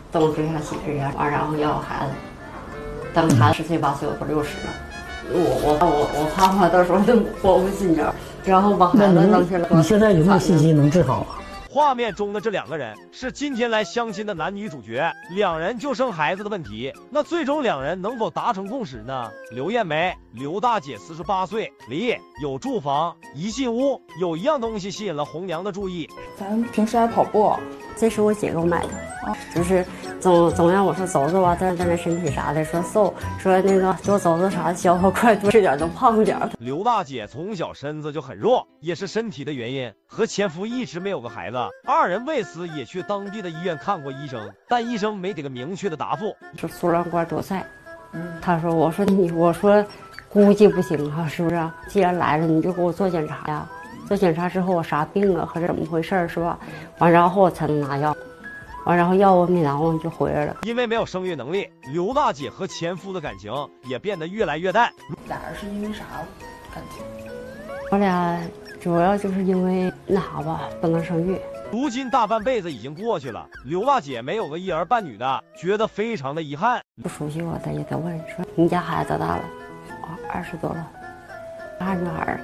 东追下西追呀，然后要孩子，等孩子10岁8岁，我都60了。我怕到时候就活不进这，然后把孩子扔下来。 你现在有没有信心能治好啊？ 画面中的这2个人是今天来相亲的男女主角，两人就生孩子的问题。那最终两人能否达成共识呢？刘艳梅，刘大姐48岁，离，有住房，一进屋有一样东西吸引了红娘的注意。 咱平时爱跑步， 这是我姐给我买的，就是总让我说走走吧，但是身体啥的说瘦，说那个多走走啥的，消化快，多吃点能胖点。 刘大姐从小身子就很弱，也是身体的原因，和前夫一直没有个孩子。2人为此也去当地的医院看过医生，但医生没给个明确的答复， 说输卵管堵塞。他说我说估计不行哈，是不是？既然来了，你就给我做检查呀。做检查之后我啥病啊，或者怎么回事是吧？完然后我才能拿药，完然后药我没拿，我就回来了。 因为没有生育能力，刘大姐和前夫的感情也变得越来越淡。 俩人是因为啥感情？ 我俩主要就是因为那啥吧，不能生育。 如今大半辈子已经过去了，刘大姐没有个一儿半女的，觉得非常的遗憾。 不熟悉我的也得问说你家孩子多大了？20多了，男孩女孩？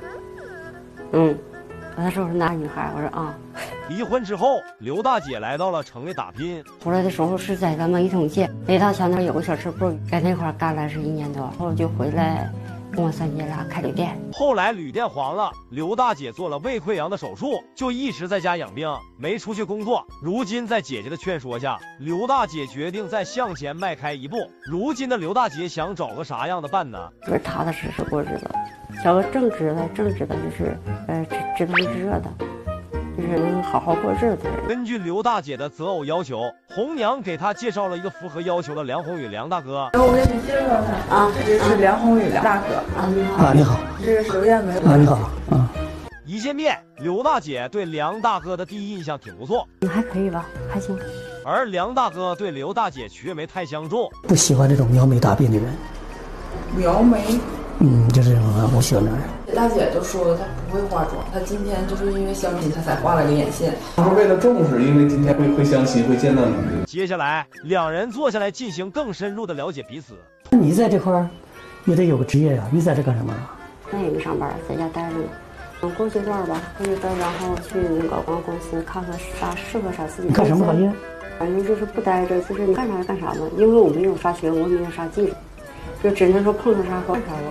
他说我是男女孩，我说啊。 离婚之后，刘大姐来到了城里打拼。 出来的时候是在咱们一通街雷大桥那有个小吃部，在那块干了是1年多，后就回来跟我3姐俩开旅店。 后来旅店黄了，刘大姐做了胃溃疡的手术，就一直在家养病，没出去工作。如今在姐姐的劝说下，刘大姐决定再向前迈开一步。如今的刘大姐想找个啥样的伴呢？ 就是踏踏实实过日子，找个正直的就是知冷知热的，就是能好好过日子。 根据刘大姐的择偶要求，红娘给她介绍了一个符合要求的梁宏宇梁大哥。 我给你介绍他啊，这是梁宏宇梁大哥啊，你好啊，你好， 这是刘艳梅啊，你好啊。 一见面，刘大姐对梁大哥的第一印象挺不错， 还可以吧，还行。 而梁大哥对刘大姐却没太相中， 不喜欢这种描眉大鬓的人。 描眉， 就是这种啊，我喜欢这样。 大姐都说她不会化妆，她今天就是因为相亲，她才画了个眼线。 她说为了重视，因为今天会相亲，会见到你。 接下来两人坐下来进行更深入的了解彼此。 你在这块儿也得有个职业呀，你在这干什么？ 那也没上班，在家待着呢。过去段吧，过去段，然后去那个广告公司看看啥适合啥自己。 你干什么行业？ 反正就是不待着，就是你干啥干啥嘛。因为我没有啥学问，我没有啥技术，就只能说碰上啥干啥吧。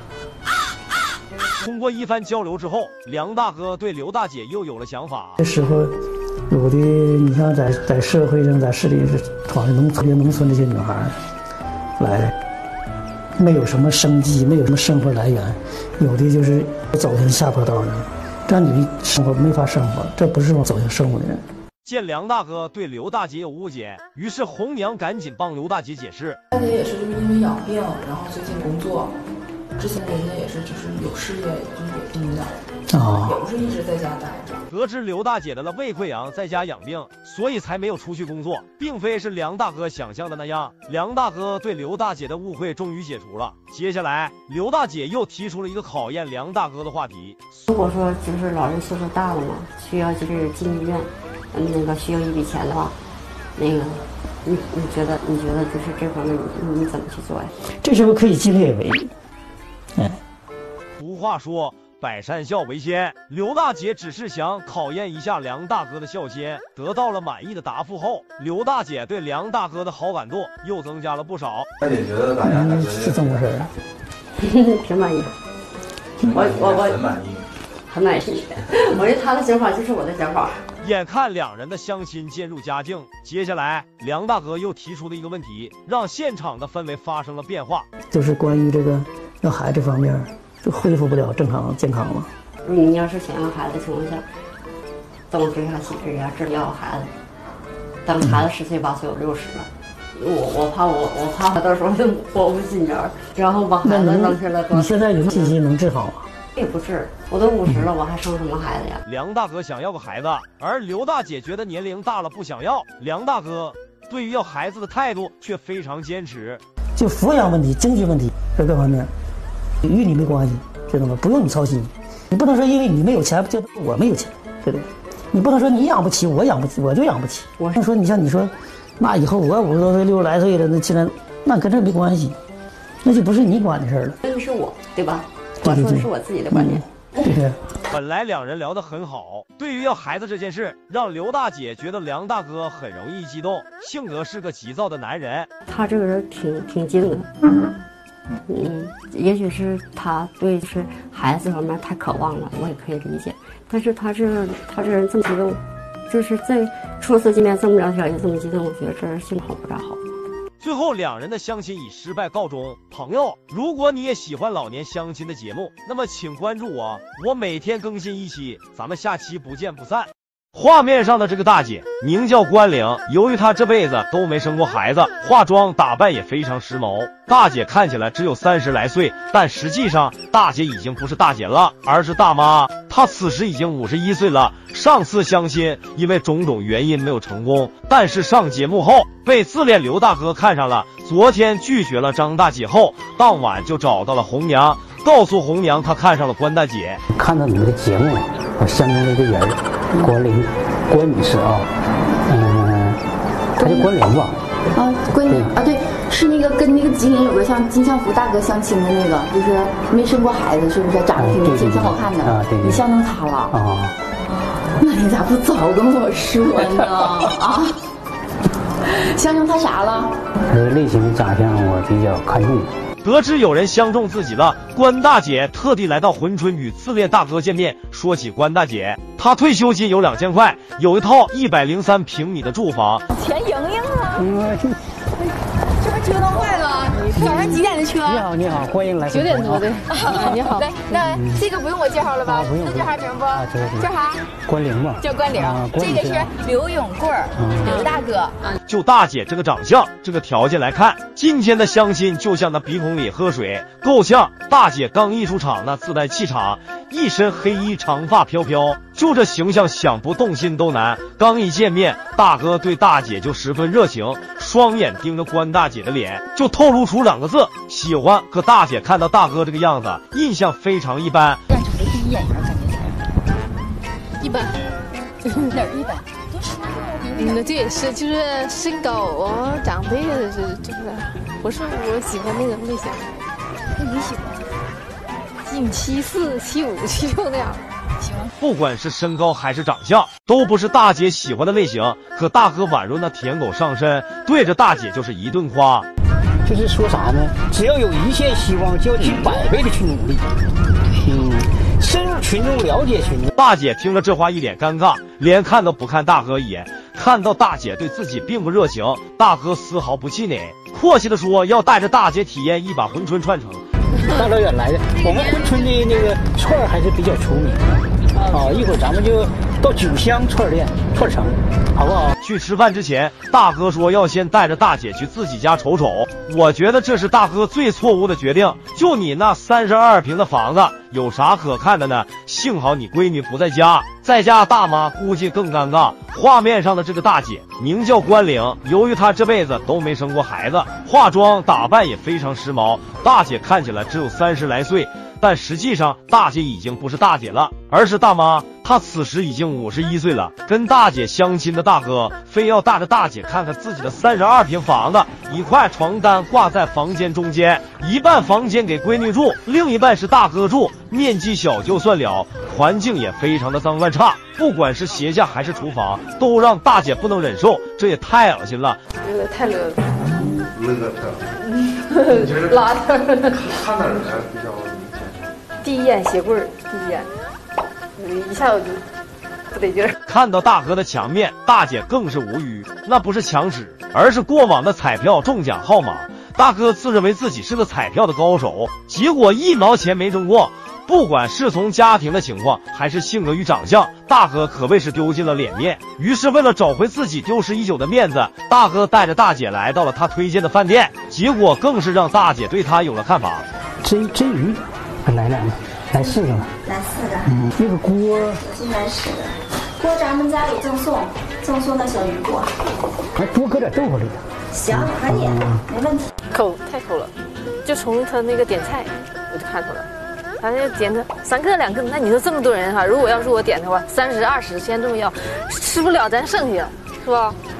通过一番交流之后，梁大哥对刘大姐又有了想法。 这时候，有的你像在社会上，在市里讨厌特别农村这些女孩来，没有什么生计，没有什么生活来源，有的就是走向下坡道上，这样你生活没法生活，这不是说走向生活的人。 见梁大哥对刘大姐有误解，于是红娘赶紧帮刘大姐解释。 大姐也是就是因为养病，然后最近工作，之前人家也是就是有事业，就是有拼的，也不是一直在家待着。 得知刘大姐的胃溃疡，在家养病，所以才没有出去工作，并非是梁大哥想象的那样。梁大哥对刘大姐的误会终于解除了。接下来，刘大姐又提出了一个考验梁大哥的话题。 如果说就是老人岁数大了嘛，需要就是进医院，那个需要一笔钱的话，那个你觉得就是这方面你怎么去做呀？ 这时候可以尽力为。 俗话说百善孝为先，刘大姐只是想考验一下梁大哥的孝心。得到了满意的答复后，刘大姐对梁大哥的好感度又增加了不少。 大姐觉得大家还是这么回事啊？ 挺满意，我很满意， 很满意。我觉得他的想法就是我的想法。 眼看两人的相亲渐入佳境，接下来梁大哥又提出了一个问题，让现场的氛围发生了变化， 就是关于这个要孩子方面就恢复不了正常健康了。 你要是想要孩子的情况下，东追下西追呀，这要孩子，等孩子10岁8岁，我60了。我怕到时候就活不进这，然后把孩子扔下来。 你现在有信心能治好吗？ 也不治，我都50了，我还生什么孩子呀？ 梁大哥想要个孩子，而刘大姐觉得年龄大了不想要。梁大哥对于要孩子的态度却非常坚持， 就抚养问题、经济问题这各方面，与你没关系，知道吗？不用你操心。你不能说因为你没有钱就我没有钱，对不对？你不能说你养不起，我养不起，我就养不起。我是说，你像你说， 那以后我50多岁、60来岁了，那既然那跟这没关系，那就不是你管的事了。 那是我，对吧？我说的是我自己的观点。 对。 本来两人聊得很好，对于要孩子这件事，让刘大姐觉得梁大哥很容易激动，性格是个急躁的男人。 他这个人挺静的，也许是他对是孩子方面太渴望了，我也可以理解。但是他这人这么激动，就是在初次见面这么聊天就这么激动，我觉得这人性好不大好。 最后两人的相亲以失败告终。朋友，如果你也喜欢老年相亲的节目，那么请关注我每天更新1期，咱们下期不见不散。画面上的这个大姐名叫关玲，由于她这辈子都没生过孩子，化妆打扮也非常时髦。大姐看起来只有30来岁，但实际上大姐已经不是大姐了，而是大妈。她此时已经51岁了。上次相亲因为种种原因没有成功，但是上节目后被自恋刘大哥看上了。昨天拒绝了张大姐后，当晚就找到了红娘，告诉红娘他看上了关大姐。 看到你们的节目，我相中了一个人，关女士啊，她叫关玲吧？ 啊，关玲啊，对，是那个跟那个吉林有个像金相福大哥相亲的那个，就是没生过孩子，是不是？长得挺好看的。啊，对，你相中他了啊？那你咋不早跟我说呢？啊？相中他啥了？ 他的类型长相我比较看重。 得知有人相中自己了，关大姐特地来到珲春与自恋大哥见面。说起关大姐，她退休金有2000块，有一套103平米的住房。 钱莹莹啊！这不折腾坏了？早上几点的车？ 你好，欢迎来。 9点多的。你好。来，那这个不用我介绍了吧？不用。自介绍名不？叫啥？ 关玲吧。 叫关玲。这个是刘永贵，刘大哥。 就大姐这个长相，这个条件来看，今天的相亲就像那鼻孔里喝水，够呛。大姐刚一出场，那自带气场，一身黑衣，长发飘飘，就这形象想不动心都难。刚一见面，大哥对大姐就十分热情，双眼盯着关大姐的脸，就透露出2个字：喜欢。可大姐看到大哥这个样子，印象非常一般。 干成的第一眼缘感觉咋样？一般。哪儿一般？都是那这也是，就是身高啊，长得也是，就是不是我喜欢那种类型。那你喜欢？1.74、1.75、1.76那样。行。 不管是身高还是长相，都不是大姐喜欢的类型。可大哥宛如那舔狗上身，对着大姐就是一顿夸。 就是说啥呢？只要有一线希望，就要尽100倍的去努力。深入群众，了解群众。 大姐听了这话一脸尴尬，连看都不看大哥一眼。看到大姐对自己并不热情，大哥丝毫不气馁，阔气的说要带着大姐体验一把珲春串城。 大老远来的，我们珲春的那个串还是比较出名的啊！一会儿咱们就到9香串店串城，好不好？ 去吃饭之前，大哥说要先带着大姐去自己家瞅瞅。我觉得这是大哥最错误的决定。就你那32平的房子，有啥可看的呢？幸好你闺女不在家，在家大妈估计更尴尬。画面上的这个大姐名叫关玲，由于她这辈子都没生过孩子，化妆打扮也非常时髦。大姐看起来只有30来岁，但实际上大姐已经不是大姐了，而是大妈。她此时已经51岁了。跟大姐相亲的大哥非要带着大姐看看自己的32平房子，一块床单挂在房间中间，一半房间给闺女住，另一半是大哥住。面积小就算了，环境也非常的脏乱差，不管是鞋架还是厨房，都让大姐不能忍受，这也太恶心了。 有点太乐了。 拉的。看哪儿呢？比较明显。 第一眼鞋柜儿，第一眼，一下我就不得劲儿。 看到大哥的墙面，大姐更是无语，那不是墙纸，而是过往的彩票中奖号码。大哥自认为自己是个彩票的高手，结果1毛钱没中过。不管是从家庭的情况还是性格与长相，大哥可谓是丢尽了脸面。于是为了找回自己丢失已久的面子，大哥带着大姐来到了他推荐的饭店，结果更是让大姐对他有了看法。 真鱼来2个，来4个吧。 来4个。 那个锅我是来10个。锅咱们家里赠送的小鱼锅。 多搁点豆腐里。 行，可以，没问题。 太抠了，就从他那个点菜我就看出来，他那点的3个2个，那你说这么多人哈，如果要是我点的话，30、20先这么要，吃不了咱剩下，是吧？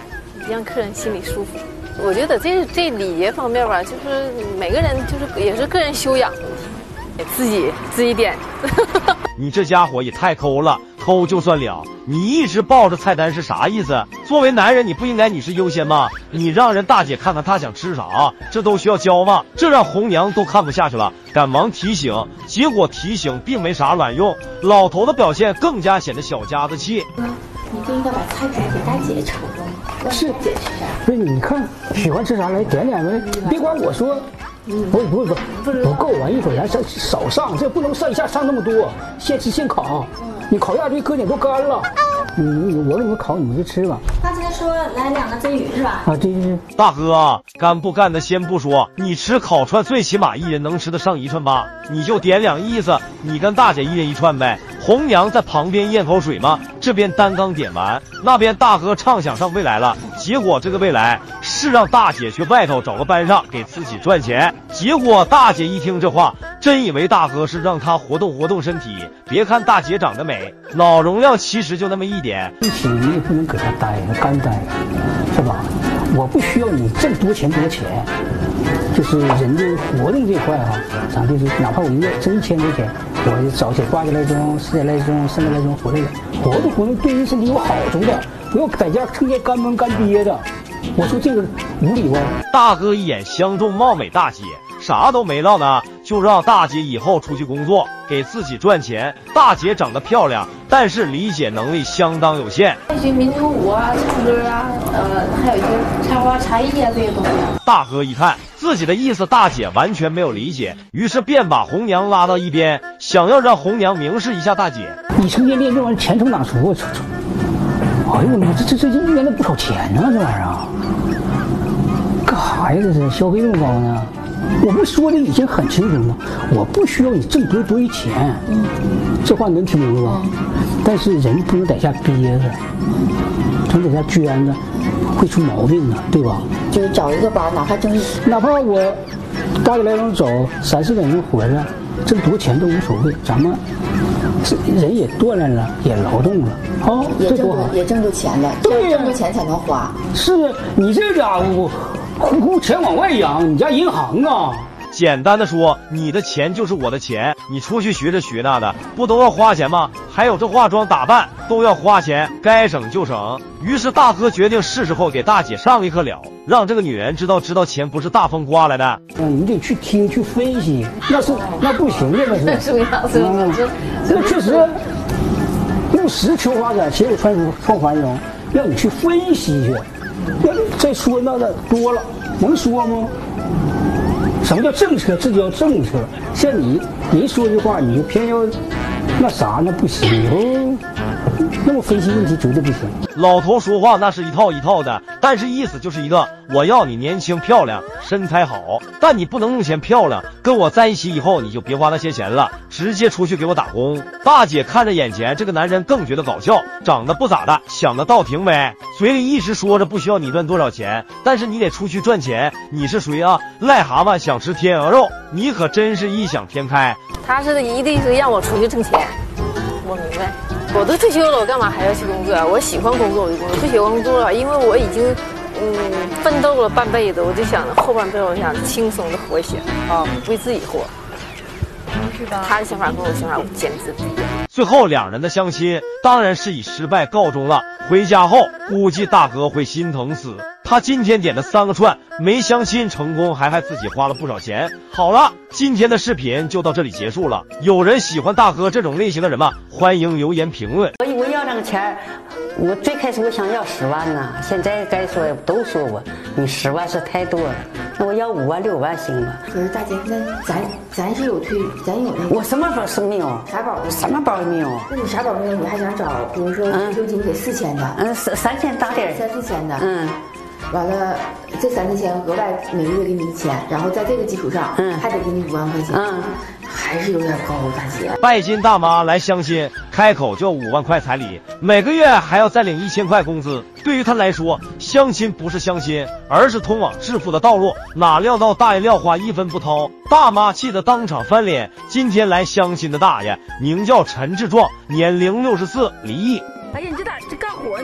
让客人心里舒服。我觉得这礼节方面吧，就是每个人就是也是个人修养问题，自己点。 你这家伙也太抠了，抠就算了，你一直抱着菜单是啥意思？作为男人，你不应该你是优先吗？你让人大姐看看她想吃啥，这都需要教吗？这让红娘都看不下去了，赶忙提醒，结果提醒并没啥卵用，老头的表现更加显得小家子气。 你不应该把菜单给大姐尝尝吗？ 是解释一下。不是，你看喜欢吃啥来点点呗，别管我说。不够，完一会儿咱少上，这不能上一下上那么多，现吃现烤，你烤下去搁点都干了。我给你们烤，你们就吃吧。 大姐说来2个蒸鱼是吧？ 啊，对。 大哥，干不干的先不说，你吃烤串最起码一人能吃得上1串吧？你就点2意思，你跟大姐一人1串呗。红娘在旁边咽口水嘛，这边单刚点完，那边大哥畅想上未来了，结果这个未来是让大姐去外头找个班上给自己赚钱。结果大姐一听这话，真以为大哥是让她活动活动身体。别看大姐长得美，脑容量其实就那么一点。 一起你也不能搁她待着干待，是吧？我不需要你挣多钱，就是人的活动这块啊，咱就是哪怕我一个挣1000多钱，我早起8点来钟、10点来钟、3点来钟回来了，活动对人身体有好处的，不要在家成天干闷干憋的。我说这个无理吧？ 大哥一眼相中貌美大姐，啥都没唠呢，就让大姐以后出去工作，给自己赚钱。大姐长得漂亮，但是理解能力相当有限。 学民族舞啊、唱歌啊，还有一些插花、茶艺啊这些东西。 大哥一看自己的意思，大姐完全没有理解，于是便把红娘拉到一边，想要让红娘明示一下大姐。 你成天练这玩意儿，钱从哪出？哎呦我妈，这一年都不少钱呢，这玩意儿干啥呀？这是消费这么高呢？我不说的已经很清楚了，我不需要你挣多余钱，这话能听明白吧？但是人不能在家憋着，总在家捐着，会出毛病的，对吧？ 就是找一个班，哪怕我8点来钟走，3、4点钟回来，挣多钱都无所谓，咱们人也锻炼了，也劳动了，这多好， 也挣着钱了， 对呀， 挣着钱才能花。 是你这家伙呼钱往外扬，你家银行啊？ 简单的说，你的钱就是我的钱，你出去学这学那的，不都要花钱吗？还有这化妆打扮都要花钱，该省就省。于是大哥决定是时候给大姐上一课了，让这个女人知道钱不是大风刮来的。 你得去听去分析，那不行的，那是。那确实，务实求发展，携手创繁荣，让你去分析去。再说那个多了，能说吗？什么叫政策？这叫政策。像你一说这话，你就偏要那啥，那不行。那么分析问题绝对不行。 老头说话那是一套一套的，但是意思就是一个，我要你年轻漂亮，身材好，但你不能用钱漂亮。跟我在一起以后，你就别花那些钱了，直接出去给我打工。大姐看着眼前这个男人更觉得搞笑，长得不咋的，想的倒挺美，嘴里一直说着不需要你赚多少钱，但是你得出去赚钱。你是谁啊？癞蛤蟆想吃天鹅肉，你可真是异想天开。 他是一定是让我出去挣钱，我明白。我都退休了，我干嘛还要去工作啊？我喜欢工作我就工作，不喜欢工作了，因为我已经奋斗了半辈子，我就想后半辈子我想轻松的活一些为自己活。是吧？他的想法跟我的想法简直不一样。 最后两人的相亲当然是以失败告终了。回家后估计大哥会心疼死，他今天点的3个串没相亲成功，还害自己花了不少钱。好了，今天的视频就到这里结束了。有人喜欢大哥这种类型的人吗？欢迎留言评论。 我要那个钱，我最开始我想要10万呢，现在该说都说我你10万是太多了，那我要5万6万行吗？ 可是大姐，那咱是有咱有那个， 我什么包是没有， 啥包什么包也没有。 那你啥包没有？你还想找，比如说退休金给4000的 ，3000大点 ，3、4千的，完了这3、4千额外每个月给你1000，然后在这个基础上，还得给你5万块钱，还是有点高，大姐。 拜金大妈来相亲，开口就5万块彩礼，每个月还要再领1000块工资。对于他来说，相亲不是相亲，而是通往致富的道路。哪料到大爷撂话1分不掏，大妈气得当场翻脸。今天来相亲的大爷名叫陈志壮，年龄64，离异。 哎呀，你这干活呢呀？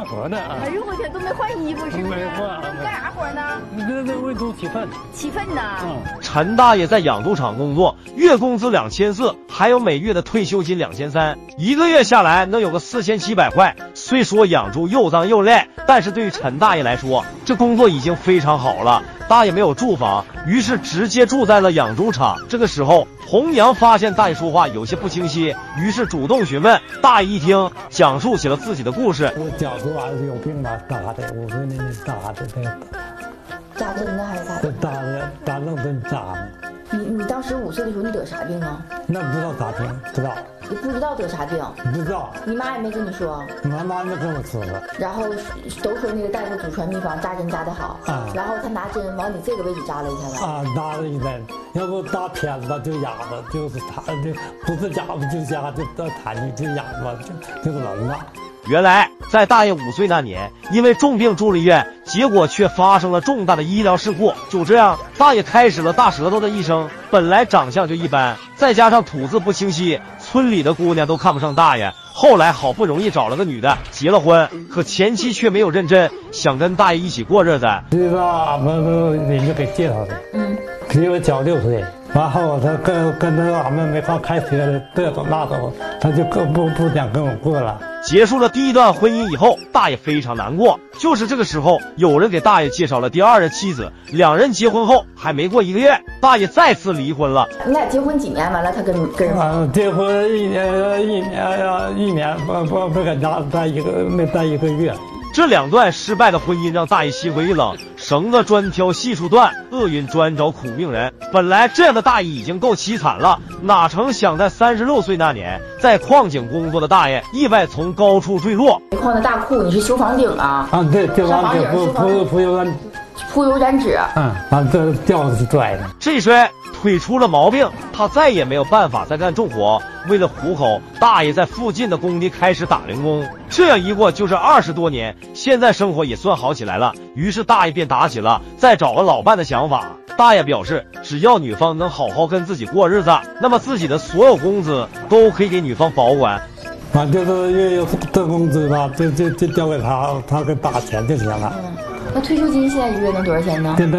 活呢。 哎呦我天，都没换衣服是不是？ 没换。 干啥活呢？ 这为猪起粪。 起粪呢？ 陈大爷在养猪场工作，月工资2400，还有每月的退休金2300，一个月下来能有个4700块。虽说养猪又脏又累，但是对于陈大爷来说，这工作已经非常好了。大爷没有住房，于是直接住在了养猪场。这个时候，红娘发现大爷说话有些不清晰，于是主动询问。大爷一听，讲述起了自己的故事。 我脚趾完有病了，打的，5岁那打的那个。 扎针呢还是咋的？ 打愣针扎。 你当时5岁的时候你得啥病啊？ 那不知道啥病，知道。 你不知道得啥病？ 不知道。 你妈也没跟你说？ 我妈没跟我说过。 然后都说那个大夫祖传秘方，扎针扎得好。啊。然后他拿针往你这个位置扎了一下吧。啊， 扎了一针，要不扎偏了就哑了，就是他这不是哑巴就瞎，就到痰就哑巴，就是聋了。 原来在大爷5岁那年，因为重病住了医院，结果却发生了重大的医疗事故。就这样，大爷开始了大舌头的一生。本来长相就一般，再加上吐字不清晰，村里的姑娘都看不上大爷。后来好不容易找了个女的，结了婚，可前妻却没有认真，想跟大爷一起过日子。 这个俺们人家给介绍的，比我小6岁。然后他跟着俺们没法开车的，这种那种，他就不想跟我过了。 结束了第一段婚姻以后，大爷非常难过。就是这个时候，有人给大爷介绍了第2任妻子。2人结婚后还没过1个月，大爷再次离婚了。 你俩结婚几年？完了他跟人结婚一年不敢待一个月。 这2段失败的婚姻让大爷心灰意冷，绳子专挑细处断，厄运专找苦命人。本来这样的大爷已经够凄惨了，哪成想在36岁那年，在矿井工作的大爷意外从高处坠落。 煤矿的大库，你是修房顶啊？ 啊，对，修房顶铺油燃脂。 这掉是拽的。 这一摔，腿出了毛病，他再也没有办法再干重活。为了糊口，大爷在附近的工地开始打零工。这样一过就是20多年，现在生活也算好起来了。于是大爷便打起了再找个老伴的想法。大爷表示，只要女方能好好跟自己过日子，那么自己的所有工资都可以给女方保管。 就是月有这工资吧，就交给他，他给打钱就行了。 那退休金现在1个月能多少钱呢？ 现在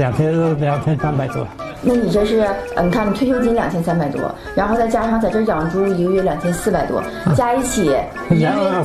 2300多。 那你这是，你看你退休金2300多，然后再加上在这养猪1个月2400多，加一起1月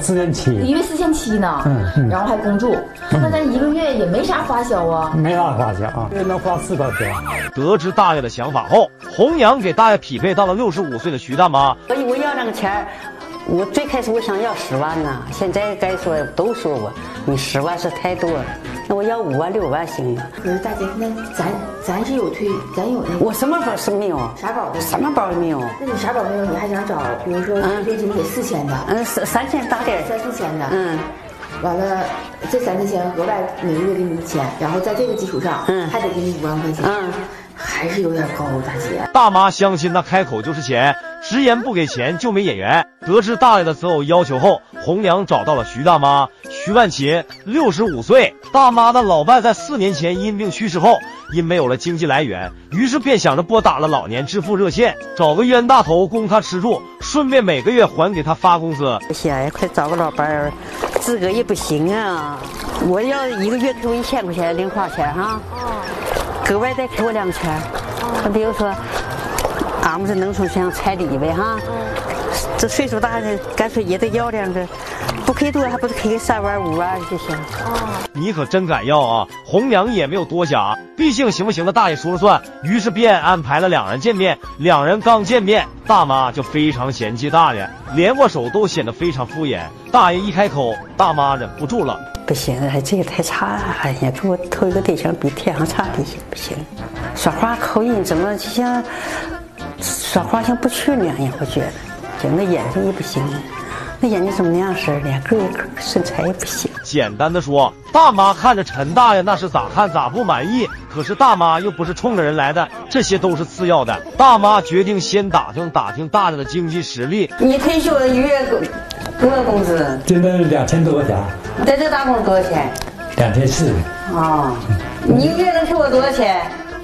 4700呢。然后还公住，那咱1个月也没啥花销啊。 没啥花销啊，能花4块钱。 得知大爷的想法后，红娘给大爷匹配到了65岁的徐大妈。 我要那个钱。我最开始我想要10万呢，现在该说都说我，你10万是太多了，那我要5万6万行吗？ 可是大姐，那咱是有咱有那个， 我什么保是没有， 啥保的？ 什么保也没有。 那你啥保没有？你还想找，比如说退休金给4000的 ，3000大点 ，3、4千的，完了这3、4千额外每个月给你1000，然后在这个基础上，还得给你5万块钱，还是有点高，大姐。 大妈相信那开口就是钱，直言不给钱就没眼缘。得知大爷的择偶要求后，红娘找到了徐大妈。徐万琴65岁，大妈的老伴在4年前因病去世后，因没有了经济来源，于是便想着拨打了老年支付热线，找个冤大头供他吃住，顺便每个月还给他发工资。 不行呀，快找个老伴儿，自个也不行啊！我要1个月给我1000块钱零花钱哈，格外再给我2000。比如说，俺们是农村像彩礼呗哈，这岁数大的干脆也得要2个，不给多还不是给个3万5万就行。 你可真敢要啊！红娘也没有多想，毕竟行不行的大爷说了算，于是便安排了2人见面。2人刚见面，大妈就非常嫌弃大爷，连握手都显得非常敷衍。大爷一开口，大妈忍不住了。 不行，这个太差了！哎呀，跟我头一个对象比天上差地，不行。说话口音怎么就像说话像不去那样？我觉得，就那眼睛也不行，那眼睛怎么那样式儿的？个身材也不行。 简单的说，大妈看着陈大爷那是咋看咋不满意。可是大妈又不是冲着人来的，这些都是次要的。大妈决定先打听大爷的经济实力。 你退休1月多少工资？ 现在2000多块钱。 你在这打工多少钱？ 2400。 哦，你1个月能给我多少钱？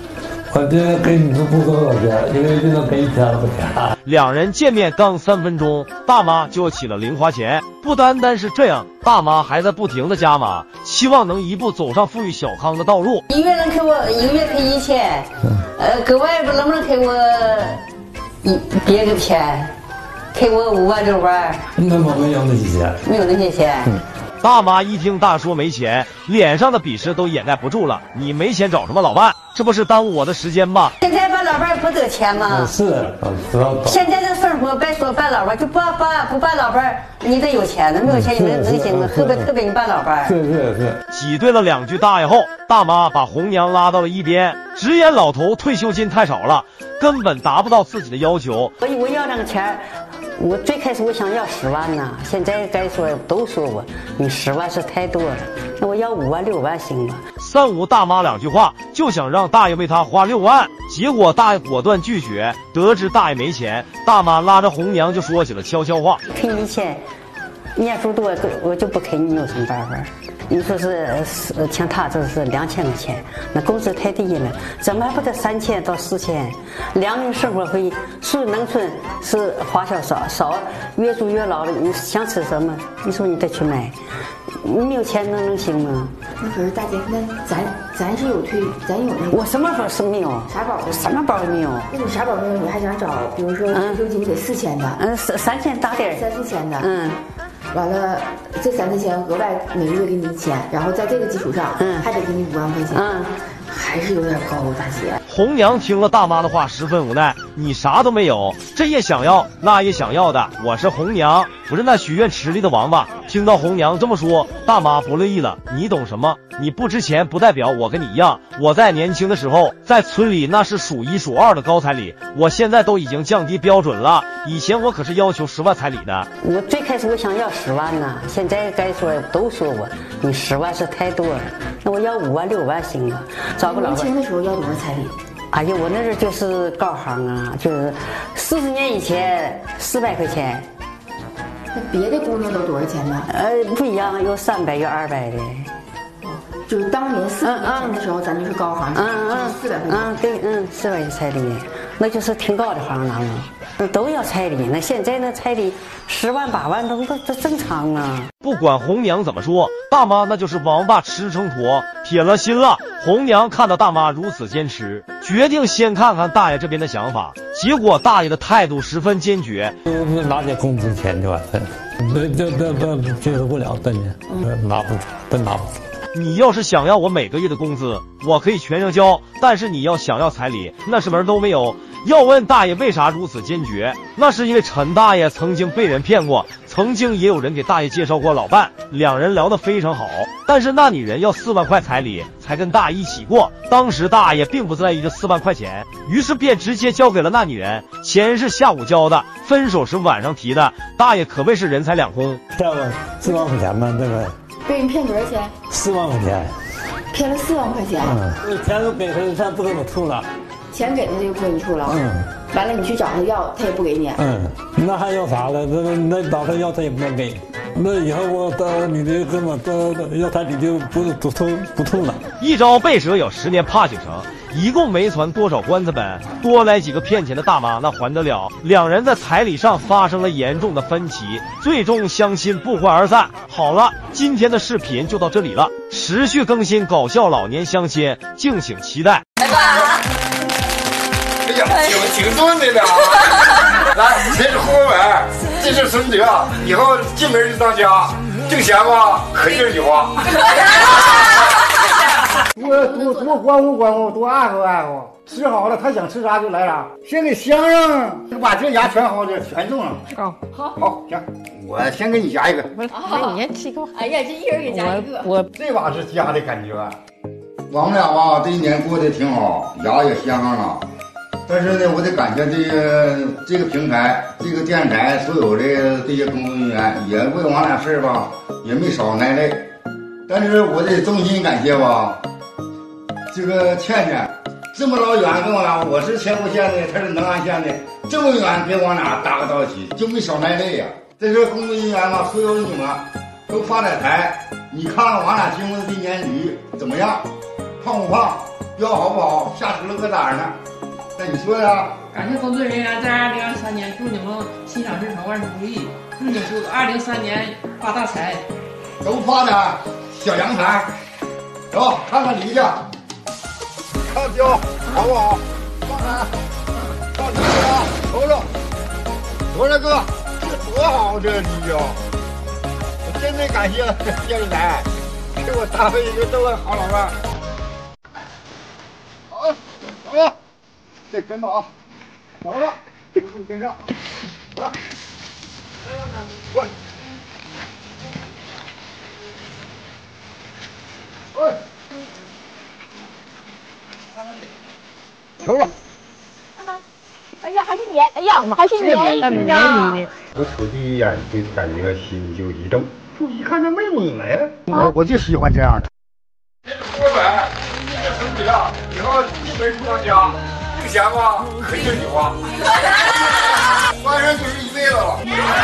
我这给你们不多少钱，因为这个给钱不钱。 两人见面刚3分钟，大妈就起了零花钱。不单单是这样，大妈还在不停的加码，希望能一步走上富裕小康的道路。 一个人给我1个月给1000，搁外边能不能给我别个钱，给我5万6万？ 那我没有那些钱， 没有那些钱。 大妈一听大说没钱，脸上的鄙视都掩盖不住了。你没钱找什么老伴？这不是耽误我的时间吗？ 现在办老伴不得钱吗？ 是， 现在的生活别说办老伴，就不办老伴，你得有钱了，没有钱你能行吗？特别你办老伴。 是。 挤兑了2句大爷后，大妈把红娘拉到了一边，直言老头退休金太少了，根本达不到自己的要求。 我要那个钱。我最开始我想要10万呢，现在该说都说我，你10万是太多了，那我要5万6万行吗 ？3五大妈2句话就想让大爷为她花6万，结果大爷果断拒绝。得知大爷没钱，大妈拉着红娘就说起了悄悄话： 给你钱，你要说多我就不给你，有什么办法？你说是像他这是2000块钱，那工资太低了，怎么还不得3000到4000？良民生活费，属农村是花销少，越住越老了，你想吃什么？你说你得去买，你没有钱能行吗？ 那可是大姐，那咱是有咱有那个。 我什么包是没有？ 啥包？ 什么包也没有。 那你啥包没有？你还想找，比如说退休金给4000的 ，3000大点 ，3、4千的，完了，这3、4千额外每个月给你1000，然后在这个基础上，还得给你5万块钱，还是有点高，大姐。 红娘听了大妈的话，十分无奈。你啥都没有，这也想要，那也想要的。我是红娘，不是那许愿池里的王八。听到红娘这么说，大妈不乐意了。你懂什么？你不值钱，不代表我跟你一样。我在年轻的时候，在村里那是数1数2的高彩礼，我现在都已经降低标准了。以前我可是要求10万彩礼的。 我最开始我想要10万呢，现在该说都说我，你10万是太多了，那我要5万6万行吗？找个老年轻的时候要多少彩礼？ 哎呀，我那阵就是高行啊，就是40年以前400块钱。 那别的姑娘都多少钱呢？ 不一样，有300有200的。 就是当年40年前的时候，咱就是高行，就是400块钱。 对，400元彩礼，那就是挺高的行当了。都要彩礼，那现在那彩礼10万8万都正常啊。 不管红娘怎么说，大妈那就是王八吃成坨，铁了心了。红娘看到大妈如此坚持，决定先看看大爷这边的想法。结果大爷的态度十分坚决， 拿点工资钱就完事，这接受不了，真的拿不出。 你要是想要我每个月的工资，我可以全额交，但是你要想要彩礼，那是门都没有。要问大爷为啥如此坚决，那是因为陈大爷曾经被人骗过，曾经也有人给大爷介绍过老伴，两人聊得非常好，但是那女人要4万块彩礼才跟大爷一起过。当时大爷并不在意这4万块钱，于是便直接交给了那女人，钱是下午交的，分手是晚上提的。大爷可谓是人财两空。 这个4万块钱嘛，对不对？ 被人骗多少钱 ？4万块钱， 骗了4万块钱。 钱都给他，他不给我处了。 钱给他就不给你处了。完了你去找他要，他也不给你。 那还要啥了？那找他要他也不能给。那以后我到你的这么要彩礼就不处了。 一朝被蛇咬，10年怕井绳。一共没存多少棺材本，多来几个骗钱的大妈那还得了？两人在彩礼上发生了严重的分歧，最终相亲不欢而散。好了，今天的视频就到这里了，持续更新搞笑老年相亲，敬请期待。 拜拜。哎呀，挺顺利的啊！来，这是户口本，这是孙子，以后进门就当家，挣钱吧，可劲儿去花。 多关乎，多爱护，吃好了他想吃啥就来啥，先给镶上，把这牙全好的全种上。好，行，我先给你夹一个。 你先吃一个。 哎呀，这一人给夹一个。 我这把是家的感觉。 我们俩吧，这一年过得挺好，牙也镶上了。但是呢，我得感谢这个平台、这个电视台所有的这些工作人员，也为我俩事儿吧，也没少挨累。但是我得衷心感谢吧，这个倩倩这么老远跟我俩，我是乾湖县的，她是能安县的，这么远给我俩搭个到一起，就没少挨累呀。在这工作人员嘛，所有你们都发点财，你看我俩经过的这年驴怎么样？胖不胖？ 标好不好？下车了搁哪儿呢？那你说呀？ 感谢工作人员在2023年祝你们心想事成，万事如意，祝你2023年发大财， 都发的小阳台。走，看看梨去，看标好不好？放开，放梨去啊！瞅瞅，我说哥，这多好这梨呀！我真的感谢电视台，给我搭配一个这么好老伴。好，走了，这跟吧啊，走了，跟上，走了，过来。瞅瞅， 哎呀，还是你！哎呀，还是你！ 我瞅第一眼就感觉心就一动，一看这没懵了呀，我就喜欢这样的。多买，这身体啊，以后进门不当家，挣钱吧可劲儿花，翻身就是一辈子了。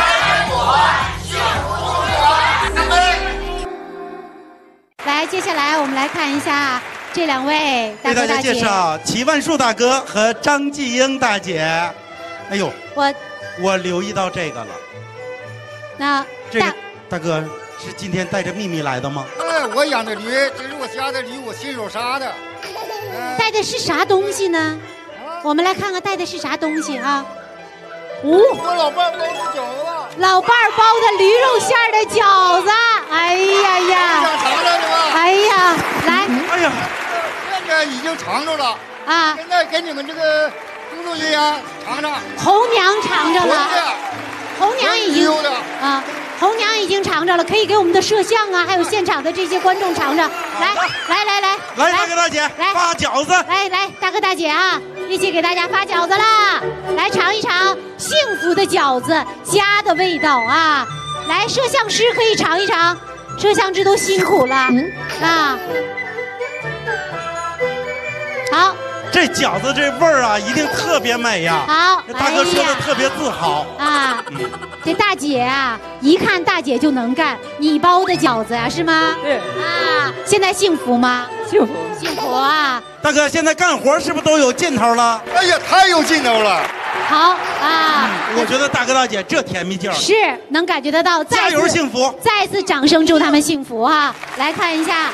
来，接下来我们来看一下这两位大哥大姐。 为大家介绍齐万树大哥和张继英大姐。哎呦，我留意到这个了。 那这个大哥是今天带着秘密来的吗？ 哎，我养的驴，这是我家的驴，我亲手杀的。 带的是啥东西呢？我们来看看带的是啥东西啊？ 我老伴包的饺子。 老伴儿包的驴肉馅儿的饺子。哎呀呀！ 想尝尝是吧？ 哎呀，来！ 哎呀， 现在已经尝着了啊！ 现在给你们这个工作人员尝尝。 红娘尝着了，红娘已经啊，红娘已经尝着了，可以给我们的摄像啊，还有现场的这些观众尝尝。来， 大哥大姐， 来发饺子。 来，大哥大姐啊，一起给大家发饺子啦！来尝一尝幸福的饺子，家的味道啊！来，摄像师可以尝一尝，摄像师都辛苦了啊！好， 这饺子这味儿啊，一定特别美呀！ 好， 大哥说的特别自豪啊！这大姐啊，一看大姐就能干，你包的饺子啊，是吗？ 对啊，现在幸福吗？幸福啊！ 大哥，现在干活是不是都有劲头了？ 哎呀，太有劲头了！ 好啊， 我觉得大哥大姐这甜蜜劲儿是能感觉得到， 加油幸福！ 再次掌声祝他们幸福哈！来看一下。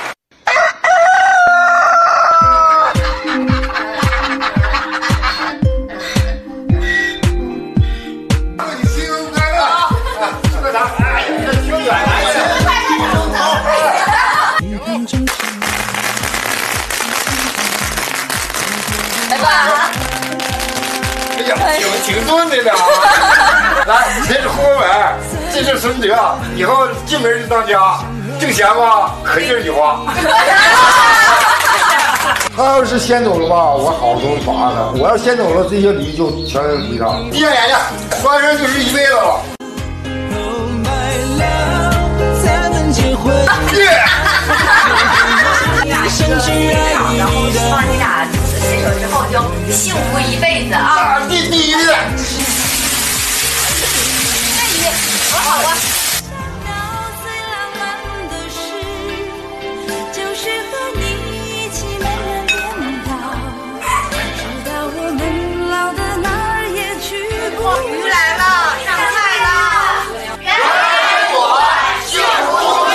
来吧！哎呀，挺钝的呢。来，这是后门，这是孙子，以后进门就当家，挣钱吧可劲儿去花。他要是先走了吧，我好多罚他；我要先走了，这些梨就全归他。闭上眼睛，翻身就是一辈子了。 然后希望你俩牵手之后就幸福一辈子啊！ 第一个。 我好啊。鱼来了，上菜了！人我幸福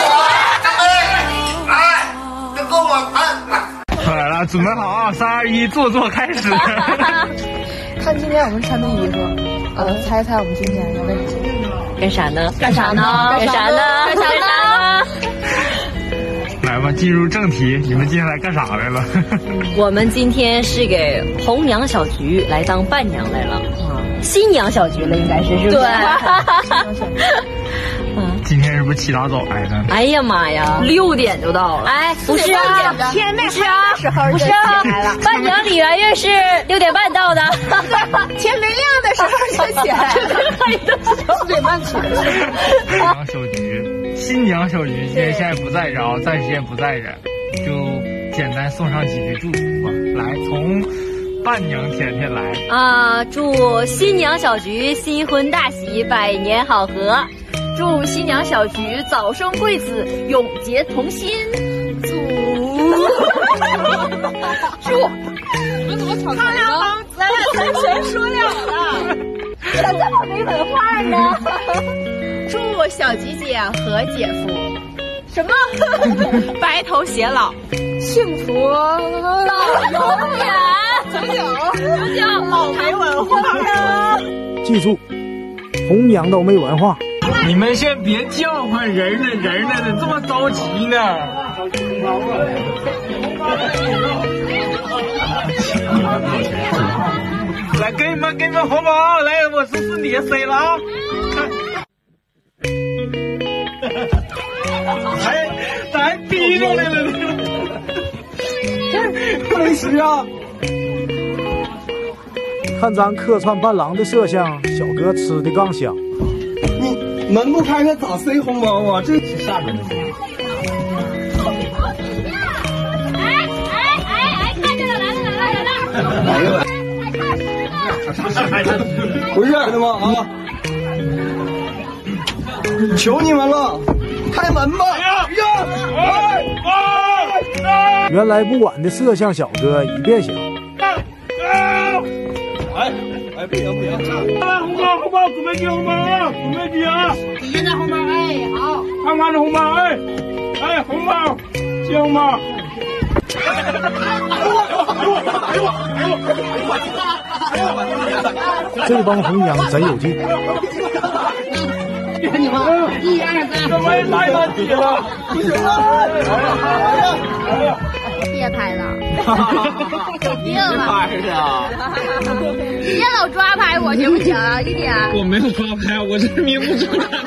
来，这跟我来了，准备好啊！3、2、1，坐，开始。 看今天我们穿的衣服，猜猜我们今天要干啥呢？ 来吧，进入正题，你们今天来干啥来了？ 我们今天是给红娘小菊来当伴娘来了啊，新娘小菊了应该是不是？对。 今天是不是起大早来的？ 哎呀妈呀，6点就到了。哎，不是啊， 天没黑的时候不是啊，伴娘李圆圆是6点半到的， 天没亮的时候就起来了，4点半起来。 新娘小菊因为现在不在这啊，暂时也不在这，就简单送上几句祝福吧。来，从伴娘甜甜来啊，祝新娘小菊新婚大喜，百年好合。祝新娘小菊早生贵子，永结同心。祝小吉姐和姐夫，什么白头偕老，幸福到永远，久久老没文化。 记住，红娘都没文化。 你们先别叫唤人了，怎么这么着急呢？来，给你们红包，来，我是你谁了啊？还逼着来了，没事啊。 看咱客串伴郎的摄像，小哥吃的刚香。 你门不开开咋塞红包啊？这是下边的事。 看见了，来了。 哎呦喂！不是的吗？啊！求你们了，开门吧！ 原来不晚的摄像小哥一变形。 哎，不行！红包，准备接红包啊！准备接啊！ 现在红包，哎，好， 看着红包，哎，红包，接红包。 这帮红娘真有劲。 你们1、2、3， 怎么来不及了？ 别拍了，有病吧？你别老抓拍我行不行？一点。 我没有抓拍，我是明目张胆。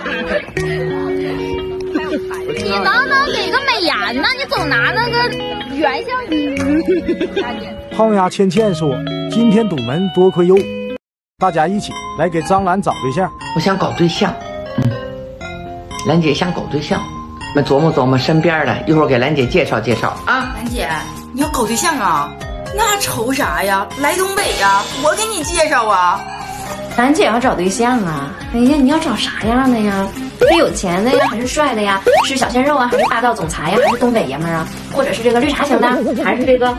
你能不能给个美颜呢？你总拿那个原相机。 胖丫倩倩说：“今天堵门多亏有我，大家一起来给张兰找对象。” 我想搞对象，兰姐想搞对象，我们琢磨身边的，一会儿给兰姐介绍介绍啊。 兰姐，你要搞对象啊？那愁啥呀？来东北呀，我给你介绍啊。 兰姐要找对象啊？哎呀，你要找啥样的呀？是有钱的呀，还是帅的呀？是小鲜肉啊，还是霸道总裁呀？还是东北爷们儿啊？或者是这个绿茶型的，还是这个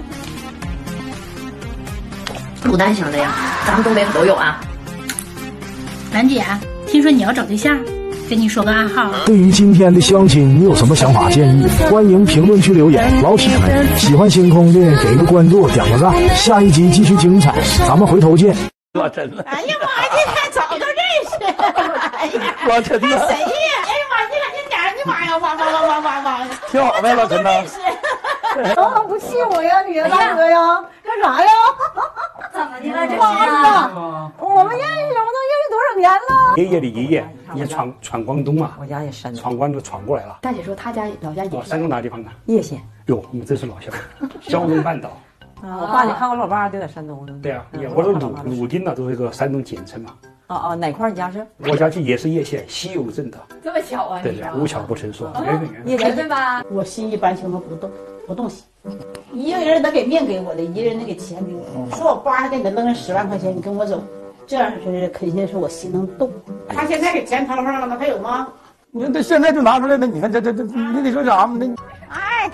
牡丹型的呀？咱们东北可都有啊。 兰姐，听说你要找对象，跟你说个暗号。 对于今天的相亲，你有什么想法建议？欢迎评论区留言。老铁们，喜欢星空的给个关注，点个赞。下一集继续精彩，咱们回头见。 我真的。 哎呀妈呀，这还早都认识。哎呀， 我真的。 谁呀？哎呀妈，你看这点，你妈呀，哇！ 挺好呗，老陈呐。 怎么不气我呀，你大哥呀？干啥呀？ 怎么的了？这是我们认识，我都认识多少年了？ 爷爷的爷爷也闯广东啊， 我家也山东， 闯关都闯过来了。 大姐说她家老家也山东哪地方的？ 叶县。 哟，我们这是老乡，胶东半岛。 我爸，你看我老爸就在山东。 对啊，我说鲁丁呢，都是一个山东简称嘛。 哪块你家是？ 我家也是叶县西游镇的。 这么巧啊！ 对，无巧不成书。 缘分吧。 我心一般情况不动心，一个人得给面给我的，一个人得给钱给我。说我爸还给你扔10万块钱，你跟我走，这样是肯定是我心能动。他现在给钱掏上了吗？他有吗？ 你看这现在就拿出来了，你看这，你得说啥吗？ 哎，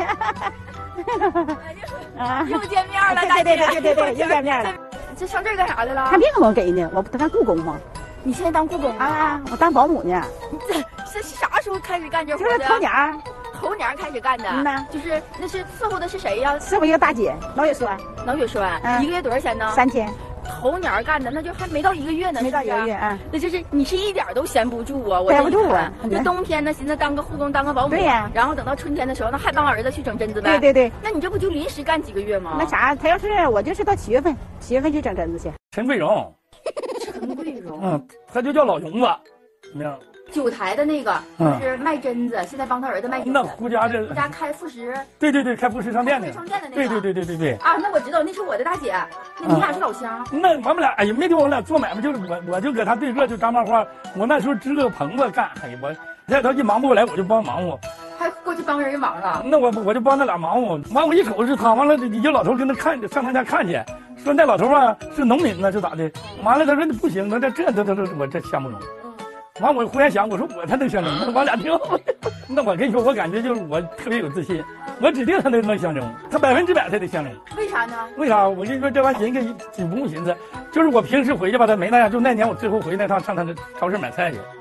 又见面了，大姐。 对，又见面了。 这上这儿干啥来了？ 看病我给呢，我当故宫吗？ 你现在当故宫啊？我当保姆呢。 你这是啥时候开始干这活的？就是头年。 头年开始干的。就是那是伺候的是谁呀？ 伺候一个大姐，脑血栓。 1个月多少钱呢 ？3000。 头年干的，那就还没到1个月呢。 没到1个月啊。 那就是你是一点都闲不住啊！ 闲不住啊！ 那冬天呢，寻思当个护工，当个保姆。 对呀。 然后等到春天的时候，那还帮儿子去整针子呗。 对。 那你这不就临时干几个月吗？ 那啥，他要是我就是到7月份去整针子去。 陈桂荣。他就叫老荣子，怎么样？ 九台的那个就是卖针子，现在帮他儿子卖针子。 那胡家开副食。 对，开副食商店的。对。 啊，那我知道，那是我的大姐，那你俩是老乡。 那我们俩，哎呀，没地方我俩做买卖，就是我就搁他对个就张麻花，我那时候支个棚子干，哎呀，我现在他一忙不过来，我就帮忙活。 还过去帮人忙了？ 那我就帮他俩忙活，完我一口是他，完了一个老头跟他看上他家看去，说那老头啊是农民呢，是咋的？完了他说不行，那这我这相不中。完我忽然想，我说他能相中，那我俩挺好。那我跟你说，我感觉就是我特别有自信，我指定他能相中，他100%他得相中。 为啥呢？ 为啥？我跟你说，这玩意寻思不用寻思，就是我平时回去吧，他没那样，就那年我最后回那趟上他那超市买菜去，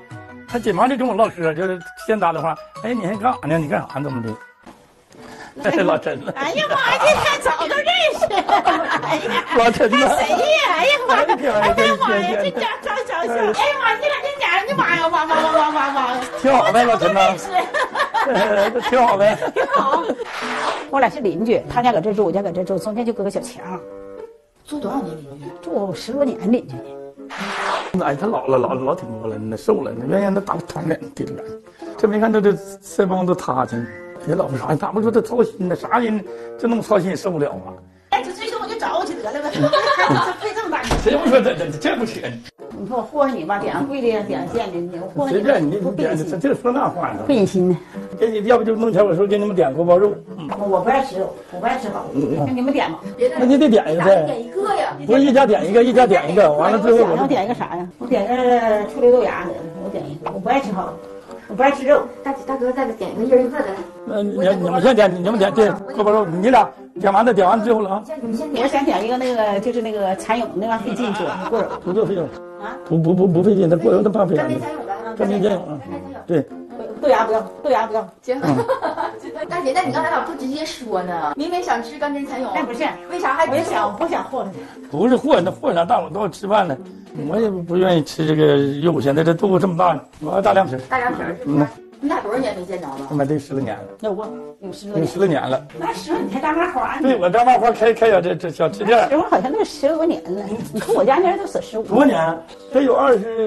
他经常就跟我唠嗑，就是先打电话，哎，你还干啥呢？你干啥呢？怎么的？老陈了。 哎呀妈呀，这太早都认识。哎呀， 老陈了。 谁呀？哎呀妈呀！哎呀妈呀，这家张小小，哎呀妈，你俩这家人，你妈呀，妈。 挺好呗，老陈呐。挺好呗。 挺好。我俩是邻居，他家搁这住，我家搁这住，中间就隔个小墙。 住多少年邻居？ 住10多年邻居呢。 哎，他老挺多了，那瘦了，那原先他大团脸地里边，这没看这腮帮子塌去，也老不啥，他们说他操心呢，啥人这那么操心也受不了啊。 哎，这最终我就找我去得了呗，这费这么大劲。 谁不说这不扯？ 你说我祸害你吧，点上贵的，点上贱的，你祸害你。 随便你点的，这说那话呢？ 不忍心呢。 给你要不就弄钱，我说给你们点锅包肉。 我不爱吃肉，我不爱吃好，那你们点吧。 那你得点一个呗。 点一个呀。 不是一家点一个，一家点一个，完了最后我要点一个啥呀？我点个醋溜豆芽，我点一个。我不爱吃好，我不爱吃肉。 大哥再点一个，一人一个的。 你们先点，你们点这锅包肉，你俩点完最后了啊。 我想点一个那个，就是那个蚕蛹，那玩意费劲做，过肉。 不做费劲啊？不费劲，那过肉那怕费劲。干煸蚕蛹啊，对。 豆芽不要，豆芽不要。 行。大姐，那你刚才咋不直接说呢？明明想吃干煸蚕蛹， 那不是， 为啥还我不想祸害他？ 不是祸，那祸啥？大伙都要吃饭呢，我也不愿意吃这个肉。现在这肚子这么大，我要大凉皮。 大凉皮是不是？你俩多少年没见着了？ 他妈得10多年了。 有10 多年了。 那10多你还张麻花呢？ 对，我张麻花开下这小吃店。 我好像都10多年了。你看我家那人都死15 多年，得有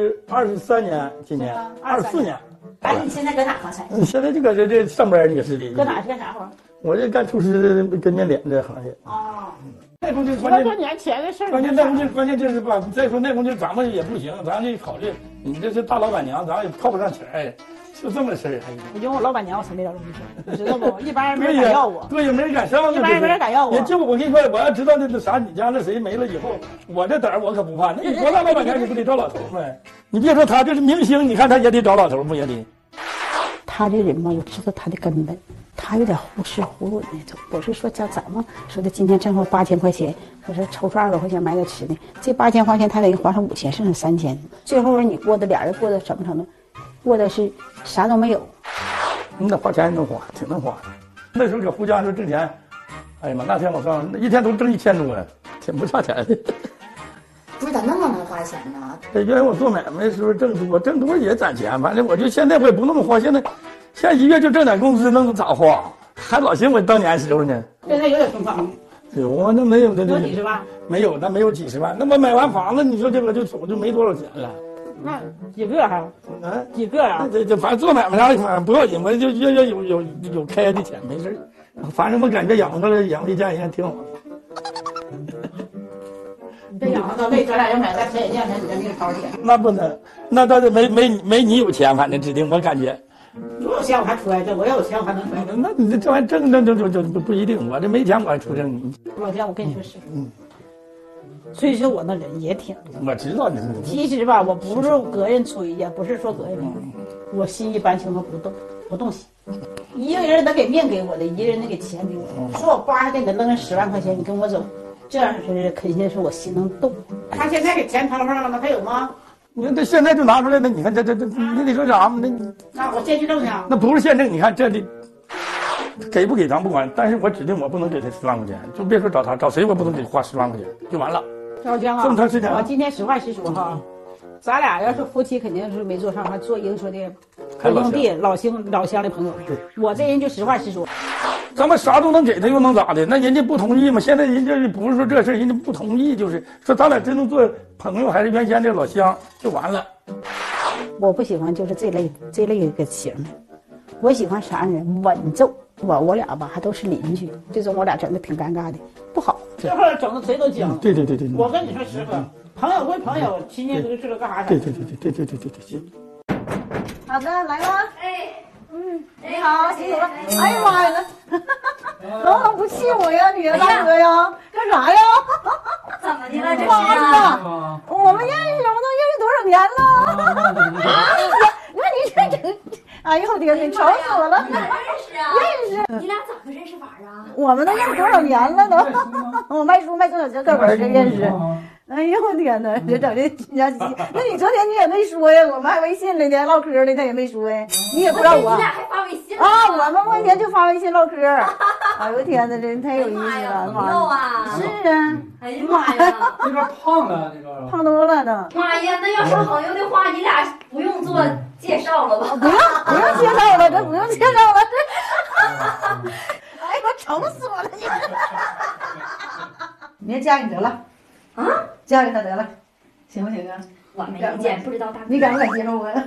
23年，今年24年。 哎，你现在搁哪发财？ 你现在就搁这上班，你搁是的。 搁哪是干啥活？ 我这干厨师跟面点这行业。 哦。 那工资 10多年前的事儿。 关键就是吧，再说那工资咱们也不行，咱就考虑你这是大老板娘，咱也靠不上钱儿，就这么事儿。 我因为我老板娘，我才没找这么事儿，你知道不？一般人没人敢要我。 对呀，没人敢上。 一般人没人敢要我。 就我跟你说，我要知道那啥，你家那谁没了以后，我这胆儿我可不怕。那你多大老板娘，你不得找老头吗？你别说他这是明星，你看他也得找老头，不也得？ 他这人嘛，我知道他的根本，他有点忽视忽略那种。我是说，像咱们说的，今天挣回8000块钱，可是抽出20多块钱买个吃的，这8000块钱他得花上5000，剩下3000。最后你过的俩人过的什么程度？过的是啥都没有。 你那花钱能花，挺能花的。那时候搁胡家时候挣钱，哎呀妈，那天我告诉你，一天都挣1000多了，挺不差钱的。 不是咋那么能花钱呢？ 原来我做买卖的时候挣多也攒钱，反正我就现在我也不那么花，现在一月就挣点工资，能咋花？还老寻我当年时候呢。 现在有点存款吗？ 有啊，那没有的。 有几十万？ 没有，那没有几十万。那么买完房子，你说这个我就没多少钱了。 那几个还？几个啊？ 这反正做买卖啥的不要紧，我就越有开的钱没事。反正我感觉养活一家人挺好。 你这养活到那咱俩要买在前2天，你再给我掏钱。 那不能，那倒是没你有钱，反正指定我感觉。 我有钱我还出来挣，我要有钱我还能出来挣。 那你这玩意挣就不一定，我这没钱我还出挣。 老姜，我跟你说实话，所以说我那人也挺多。 我知道你。 其实吧，我不是个人吹呀，不是说个人，我心一般情况不动心。一个人能给命给我的，一个人能给钱给我。说我爸给你扔了10万块钱，你跟我走，这样是肯定是我心能动。他现在给钱掏上了吗？他有吗？ 你看这现在就拿出来，那你看这，你得说啥吗？ 那我先去挣去。 那不是现挣，你看这里给不给咱不管，但是我指定我不能给他10万块钱，就别说找他，找谁我不能给花10万块钱，就完了。 老姜啊， 这么长时间， 我今天实话实说哈，咱俩要是夫妻肯定是没做上，还做一个说的兄弟老乡的朋友。我这人就实话实说。 咱们啥都能给他，又能咋的？那人家不同意嘛？现在人家不是说这事，人家不同意，就是说咱俩真能做朋友，还是原先这老乡就完了。 我不喜欢就是这类个型的，我喜欢啥人稳重。我俩吧还都是邻居，这种我俩整的挺尴尬的，不好。这会儿整的谁都僵。 对。 我跟你说实话，朋友归朋友，亲戚知道干啥。 对，行。 好的，来吧。你好，辛苦了。哎呀妈呀，能不能不气我呀，你大哥呀？干啥呀？ 怎么的了？这是我们认识，我都认识多少年了？你看你这，哎呦我天，你愁死我了！ 你俩认识啊？ 认识。 你俩怎么认识法啊？ 我们都认识多少年了都？我卖书卖中小学课本就认识。 哎呦我天哪，这整的人家那你昨天你也没说呀，我们还微信了呢，唠嗑呢，他也没说呀，你也不知道我。 你俩还发微信啊？我们过年就发微信唠嗑。哎呦天哪，这太有意思了， 朋友啊！ 是啊。 哎呀妈呀！ 这个胖了，这个胖多了都。 妈呀，那要是朋友的话，你俩不用做介绍了吧？ 不用介绍了，这不用介绍了。哎，我愁死我了你！你也嫁给得了。啊，嫁给他得了，行不行啊？ 我没意见，不知道大哥。 你敢不敢接受我？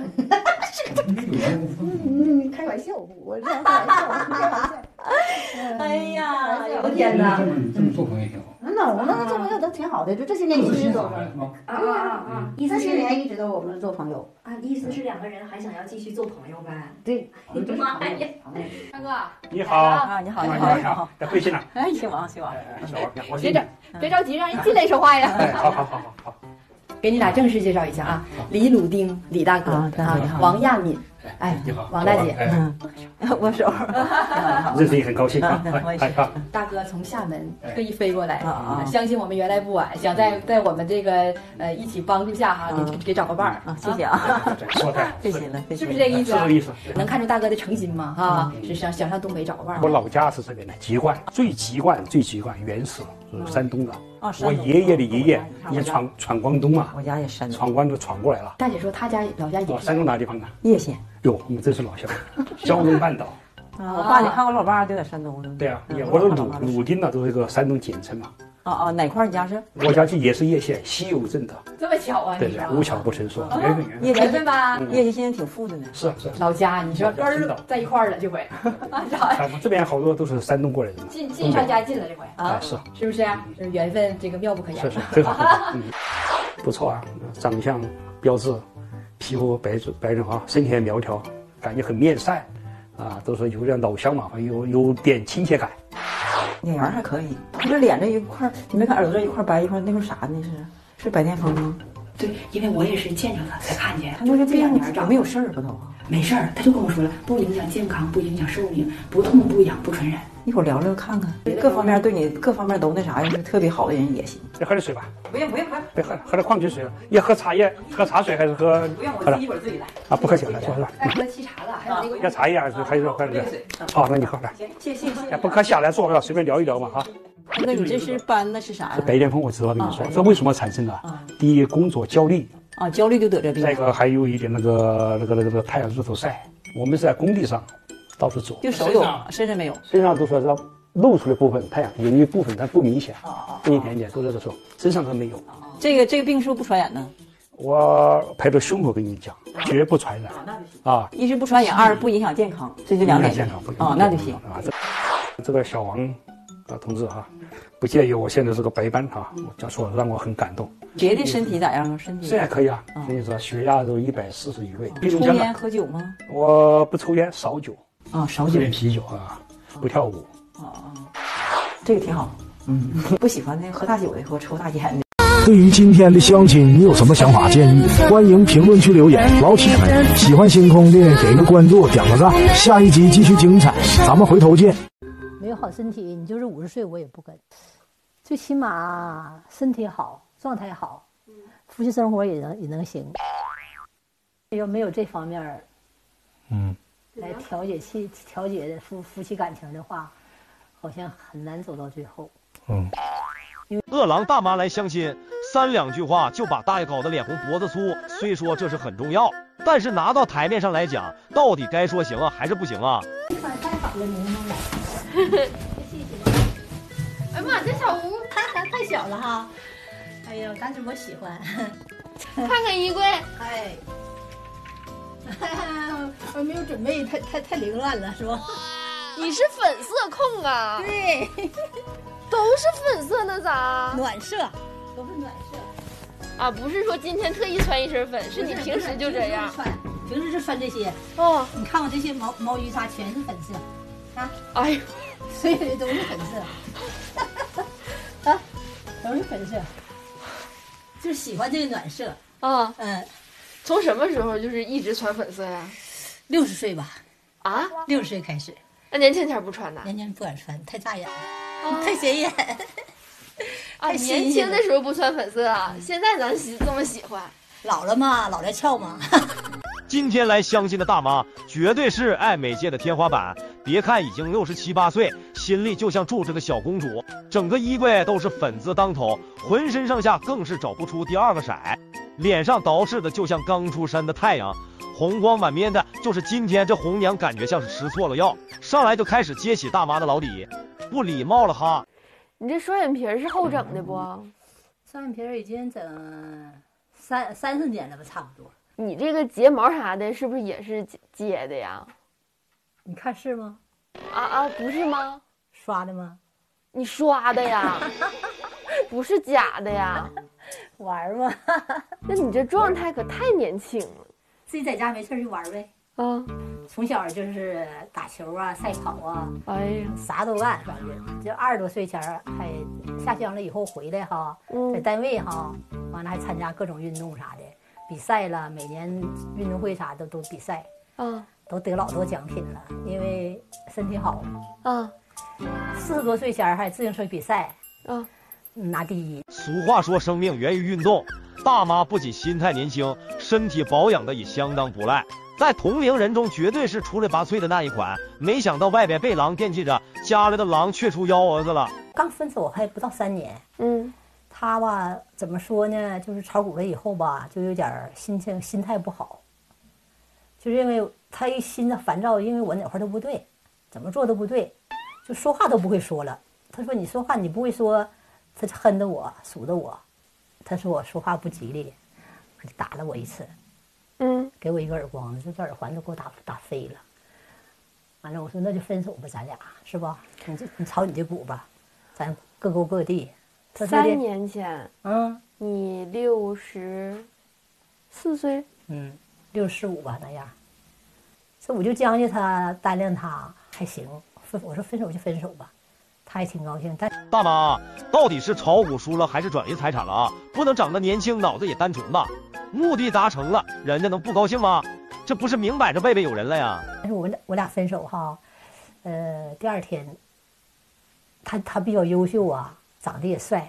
开玩笑，我这开玩笑。 哎呀，我天哪！ 这么做朋友也挺好。 那做朋友都挺好的，就这些年一直都。 意思这些年一直都我们做朋友。 啊，意思是两个人还想要继续做朋友呗？ 对。 妈呀！大哥。 你好。 啊，你好，你好，你好。 在会信呢。 哎，姓王，姓王。 别着急，让人进来说话呀。 好。 给你俩正式介绍一下啊，李鲁丁，李大哥啊，王亚敏，哎， 你好， 王大姐， 握手， 认识你很高兴啊， 大哥从厦门特意飞过来，相信我们原来不晚，想在我们这个一起帮助下哈，给找个伴儿啊，谢谢啊， 说太好， 谢谢了， 是不是这个意思？ 是这个意思， 能看出大哥的诚心吗？哈，是想上东北找个伴儿。 我老家是这边的籍贯，最籍贯原始是山东的。我爷爷的爷爷也闯广东嘛， 我家也山东， 闯关就闯过来了。 大姐说她家老家也山东哪地方呢？ 叶县。 哟，我们真是老乡，胶东半岛。 我爸，你看我老爸就在山东。 对啊，我说鲁丁呢，都是一个山东简称嘛。 哪块你家是？ 我家也是叶县西邮镇的。 这么巧啊？ 对，无巧不成书， 缘分吧？ 叶县现在挺富的呢。 是老家，你说根儿在一块儿了这回。 这边好多都是山东过来的。 近上加近了这回啊！是不是？就是缘分，这个妙不可言。 是很好，不错啊，长相标致，皮肤白润滑，身体也苗条，感觉很面善，啊，都是有点老乡嘛，有点亲切感。 脸圆还可以，这脸这一块，你没看耳朵这一块白一块，那是啥呢？是白癜风吗？ 对，因为我也是见着他才看见。 他那个病没有事儿不都？ 没事儿，他就跟我说了，不影响健康，不影响寿命，不痛不痒不传染。 一会儿聊聊看看，各方面对你各方面都那啥，要是特别好的人也行。 再喝点水吧。 不用， 别喝了，喝点矿泉水了。要喝茶叶，喝茶水还是喝？ 不用，我一会儿自己来。 啊，不喝酒了，是吧？ 再喝沏茶了，还有那个。 要茶叶还是喝点水？好，那你喝来。 谢谢。 不喝下来坐着随便聊一聊嘛，哈。 那你这是斑的是啥呀？ 白癜风，我知道跟你说，这为什么产生的？第一，工作焦虑啊，焦虑就得这病。 再一个还有一点那个太阳日头晒，我们是在工地上到处走， 就手有，身上没有， 身上都是露出的部分，太阳有一部分但不明显，一点点都在这手，身上都没有。 这个病是不是不传染呢？ 我拍着胸口跟你讲，绝不传染啊！ 一是不传染，二不影响健康，这就两点。 健康不啊，那就行啊。这个小王同志哈，不介意我现在是个白斑哈，讲说让我很感动。 别的身体咋样？身体现在可以啊，跟你说血压都140余位。 抽烟喝酒吗？ 我不抽烟，少酒啊，少酒， 点啤酒啊，不跳舞。 这个挺好。不喜欢那喝大酒的和抽大烟的。 对于今天的相亲，你有什么想法建议？欢迎评论区留言。老铁们，喜欢星空的给个关注，点个赞。下一集继续精彩，咱们回头见。 没有好身体，你就是50岁我也不跟。最起码身体好，状态好，夫妻生活也能行。要没有这方面来调节夫妻感情的话，好像很难走到最后。 饿狼大妈来相亲，3两句话就把大爷搞得脸红脖子粗。虽说这是很重要，但是拿到台面上来讲，到底该说行啊还是不行啊？ 太好了，您来。谢谢。 哎妈，这小屋太小了哈。哎呦，但是我喜欢。看看衣柜，哎，我没有准备，太凌乱了，是吧？ 你是粉色控啊？ 对， 都是粉色，那咋？ 暖色，都是暖色。 啊，不是说今天特意穿一身粉，是你平时就这样。 平时就穿这些哦。你看我这些毛衣啥全是粉色，啊， 哎呦， 所以都是粉色，啊，都是粉色，就喜欢这个暖色啊。从什么时候就是一直穿粉色呀 ？60岁吧。 啊 ，60岁开始。 那年轻前不穿呢？ 年轻不敢穿，太扎眼了，太显眼。 啊，年轻的时候不穿粉色啊，现在咱这么喜欢， 老了嘛，老来俏嘛。 今天来相亲的大妈绝对是爱美界的天花板，别看已经67、8岁，心里就像住着个小公主，整个衣柜都是粉字当头，浑身上下更是找不出第二个色，脸上捯饬的就像刚出山的太阳，红光满面的。就是今天这红娘感觉像是吃错了药，上来就开始揭起大妈的老底，不礼貌了哈。 你这双眼皮是后整的不？ 双眼皮已经整30年了吧，差不多。 你这个睫毛啥的，是不是也是接的呀？ 你看是吗？ 不是吗？ 刷的吗？ 你刷的呀？不是假的呀？ 玩吗？ 那你这状态可太年轻了。 自己在家没事就玩呗。从小就是打球啊、赛跑啊， 哎呀， 啥都干，反正就20多岁前还下乡了以后回来哈，在单位哈，完了还参加各种运动啥的。比赛了，每年运动会啥的都比赛，都得老多奖品了，因为身体好。40多岁前还自行车比赛，拿第1。 俗话说，生命源于运动。大妈不仅心态年轻，身体保养的也相当不赖，在同龄人中绝对是出类拔萃的那一款。没想到外边被狼惦记着，家里的狼却出幺蛾子了。 刚分手还不到3年，他吧，怎么说呢？就是炒股了以后吧，就有点心态不好，就是因为他一心的烦躁，因为我哪块都不对，怎么做都不对，就说话都不会说了。他说你说话你不会说，他就恨着我，数着我。他说我说话不吉利，打了我一次，给我一个耳光子，这耳环都给我打飞了。完了，我说那就分手吧，咱俩是吧？你炒你这股吧，咱各过各地。 3年前，你64岁 ，64、65吧那样。这我就将就他，单量他还行。我说分手就分手吧，他还挺高兴。但大妈到底是炒股输了还是转移财产了啊？不能长得年轻，脑子也单纯吧？目的达成了，人家能不高兴吗？这不是明摆着背背有人了呀？ 但是我俩分手哈，第2天，他比较优秀啊。长得也帅，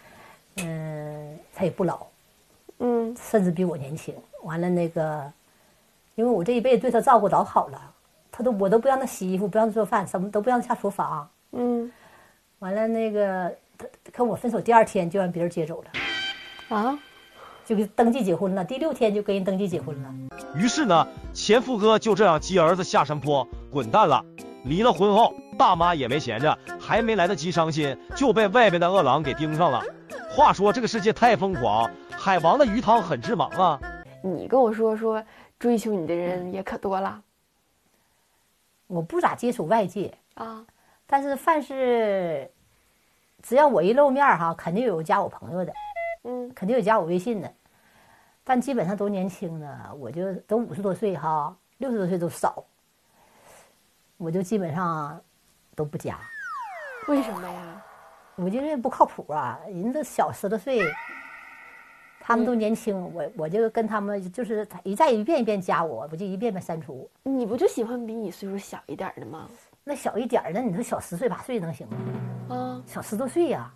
他也不老，甚至比我年轻。完了那个，因为我这一辈子对他照顾老好了，我都不让他洗衣服，不让他做饭，什么都不让他下厨房。完了那个，他跟我分手第2天就让别人接走了，就给登记结婚了。第6天就跟人登记结婚了。 于是呢，前夫哥就这样接儿子下山坡滚蛋了。离了婚后，大妈也没闲着，还没来得及伤心，就被外边的恶狼给盯上了。话说这个世界太疯狂，海王的鱼汤很致盲啊！ 你跟我说追求你的人也可多了。 我不咋接触外界但是凡是只要我一露面哈，肯定有加我朋友的，肯定有加我微信的，但基本上都年轻的，我就都50多岁哈，60多岁都少。我就基本上都不加。 为什么呀？ 我觉得不靠谱啊，人都小10多岁，他们都年轻，我就跟他们就是一遍一遍加我就一遍遍删除。 你不就喜欢比你岁数小一点的吗？ 那小一点的，你说小10岁8岁能行吗？小10多岁呀。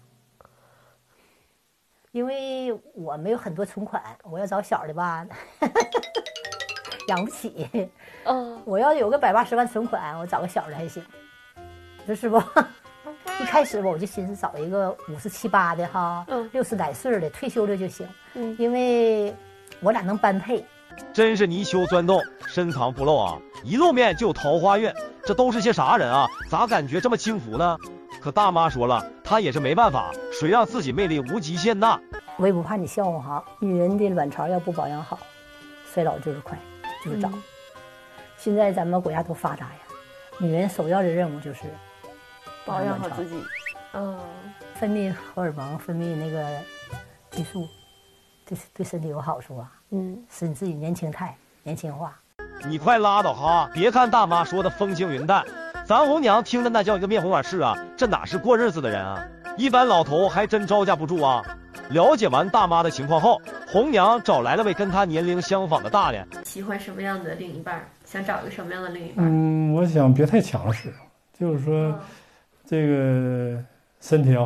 因为我没有很多存款，我要找小的吧。养不起，我要有个180万存款，我找个小的还行，这是不？一开始我就寻思找一个57、8的哈，60来岁的退休了就行，因为我俩能般配。 真是泥鳅钻洞，深藏不露啊！一露面就有桃花运，这都是些啥人啊？咋感觉这么轻浮呢？可大妈说了，她也是没办法，谁让自己魅力无极限呢？ 我也不怕你笑话哈，女人的卵巢要不保养好，衰老就是快。就是早，现在咱们国家多发达呀！女人首要的任务就是保养好自己， 分泌荷尔蒙，分泌那个激素，对身体有好处啊。使你自己年轻化。 你快拉倒哈！别看大妈说的风轻云淡，咱红娘听的那叫一个面红耳赤啊！这哪是过日子的人啊？一般老头还真招架不住啊！了解完大妈的情况后，红娘找来了位跟她年龄相仿的大爷。 喜欢什么样的另一半？想找一个什么样的另一半？ 我想别太强势，就是说，这个身体要好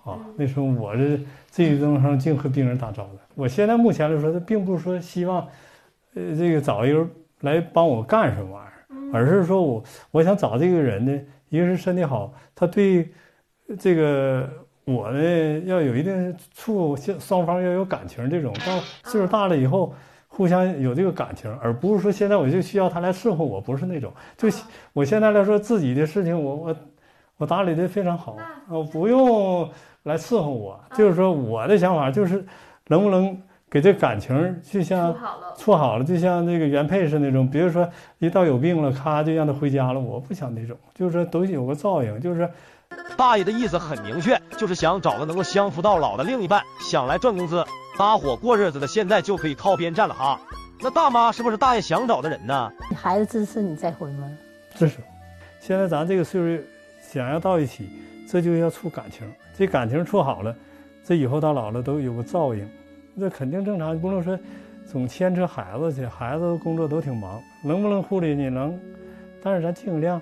啊。那时候我这一路上净和病人打招呼。我现在目前来说，他并不是说希望，这个找一个人来帮我干什么玩意儿，而是说我想找这个人呢，一个是身体好，他对这个我呢要有一定双方要有感情，这种到岁数大了以后。互相有这个感情，而不是说现在我就需要他来伺候我，不是那种。就我现在来说自己的事情，我打理的非常好，不用来伺候我。就是说我的想法就是，能不能给这感情就像处好了，就像那个原配是那种。比如说一到有病了，咔就让他回家了，我不想那种，就是说都有个照应，就是。 大爷的意思很明确，就是想找个能够相夫到老的另一半，想来赚工资。搭伙过日子的现在就可以靠边站了哈。那大妈是不是大爷想找的人呢？ 你孩子支持你再婚吗？ 支持。现在咱这个岁数想要到一起，这就要处感情，这感情处好了，这以后到老了都有个照应，这肯定正常。不能说总牵扯孩子去，孩子工作都挺忙，能不能护理你能，但是咱尽量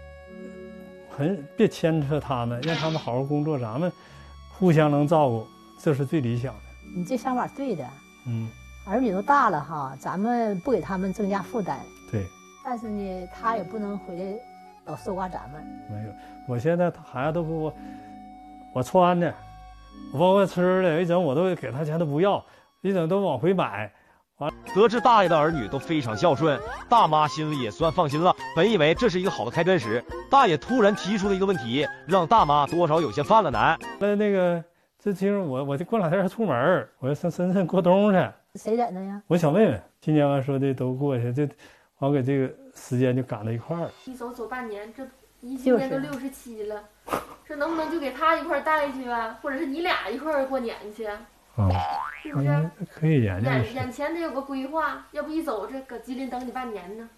别牵扯他们，让他们好好工作，咱们互相能照顾，这是最理想的。 你这想法对的，儿女都大了哈，咱们不给他们增加负担， 对。 但是呢，他也不能回来老搜刮咱们。 没有，我现在孩子都给我穿的，我包括吃的，一整我都给他钱都不要，一整都往回买。 得知大爷的儿女都非常孝顺，大妈心里也算放心了。本以为这是一个好的开端时，大爷突然提出了一个问题，让大妈多少有些犯了难。 那个。这其实我过两天还出门，我要上深圳过冬去。 谁在那呀？ 我小妹妹，今年完说的都过去，就完给这个时间就赶到一块儿。 一走半年，这今年都67了，这能不能就给他一块带去啊？或者是你俩一块过年去？是不是？ 可以研究。 眼前得有个规划，要不一走这搁吉林等你半年呢。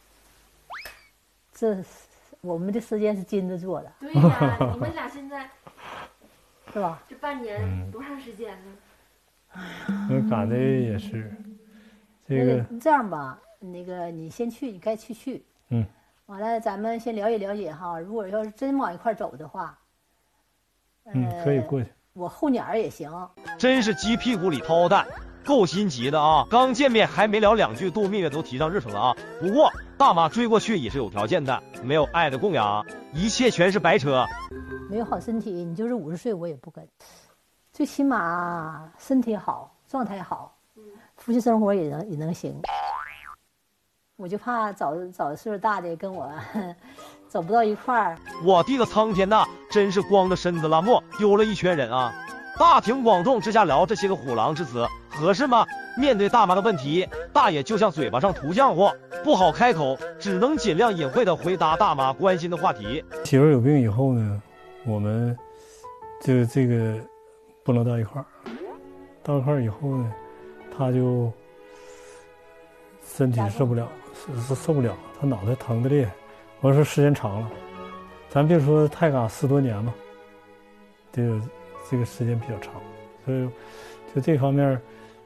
这我们的时间是金子做的。 对呀，你们俩现在。 是吧？ 这半年多长时间呢？ 我赶的也是，这个这样吧，那个你先去，你该去。完了，咱们先了解了解哈。如果要是真往一块走的话， 可以过去。 我后年也行。 真是鸡屁股里掏蛋，够心急的啊！刚见面还没聊两句，度蜜月都提上日程了啊。不过大妈追过去也是有条件的，没有爱的供养，一切全是白扯。 没有好身体，你就是50岁我也不跟。最起码身体好，状态好，夫妻生活也能行。我就怕找岁数大的跟我走不到一块儿。 我的个苍天呐，真是光着身子拉磨，丢了一圈人啊！大庭广众之下聊这些个虎狼之词，合适吗？面对大妈的问题，大爷就像嘴巴上涂浆糊，不好开口，只能尽量隐晦的回答大妈关心的话题。 媳妇有病以后呢？我们就这个不能到一块儿，到一块儿以后呢，他就身体受不了，受不了，他脑袋疼的厉害。我说时间长了，咱别说太赶10多年吧，这个时间比较长，所以就这方面，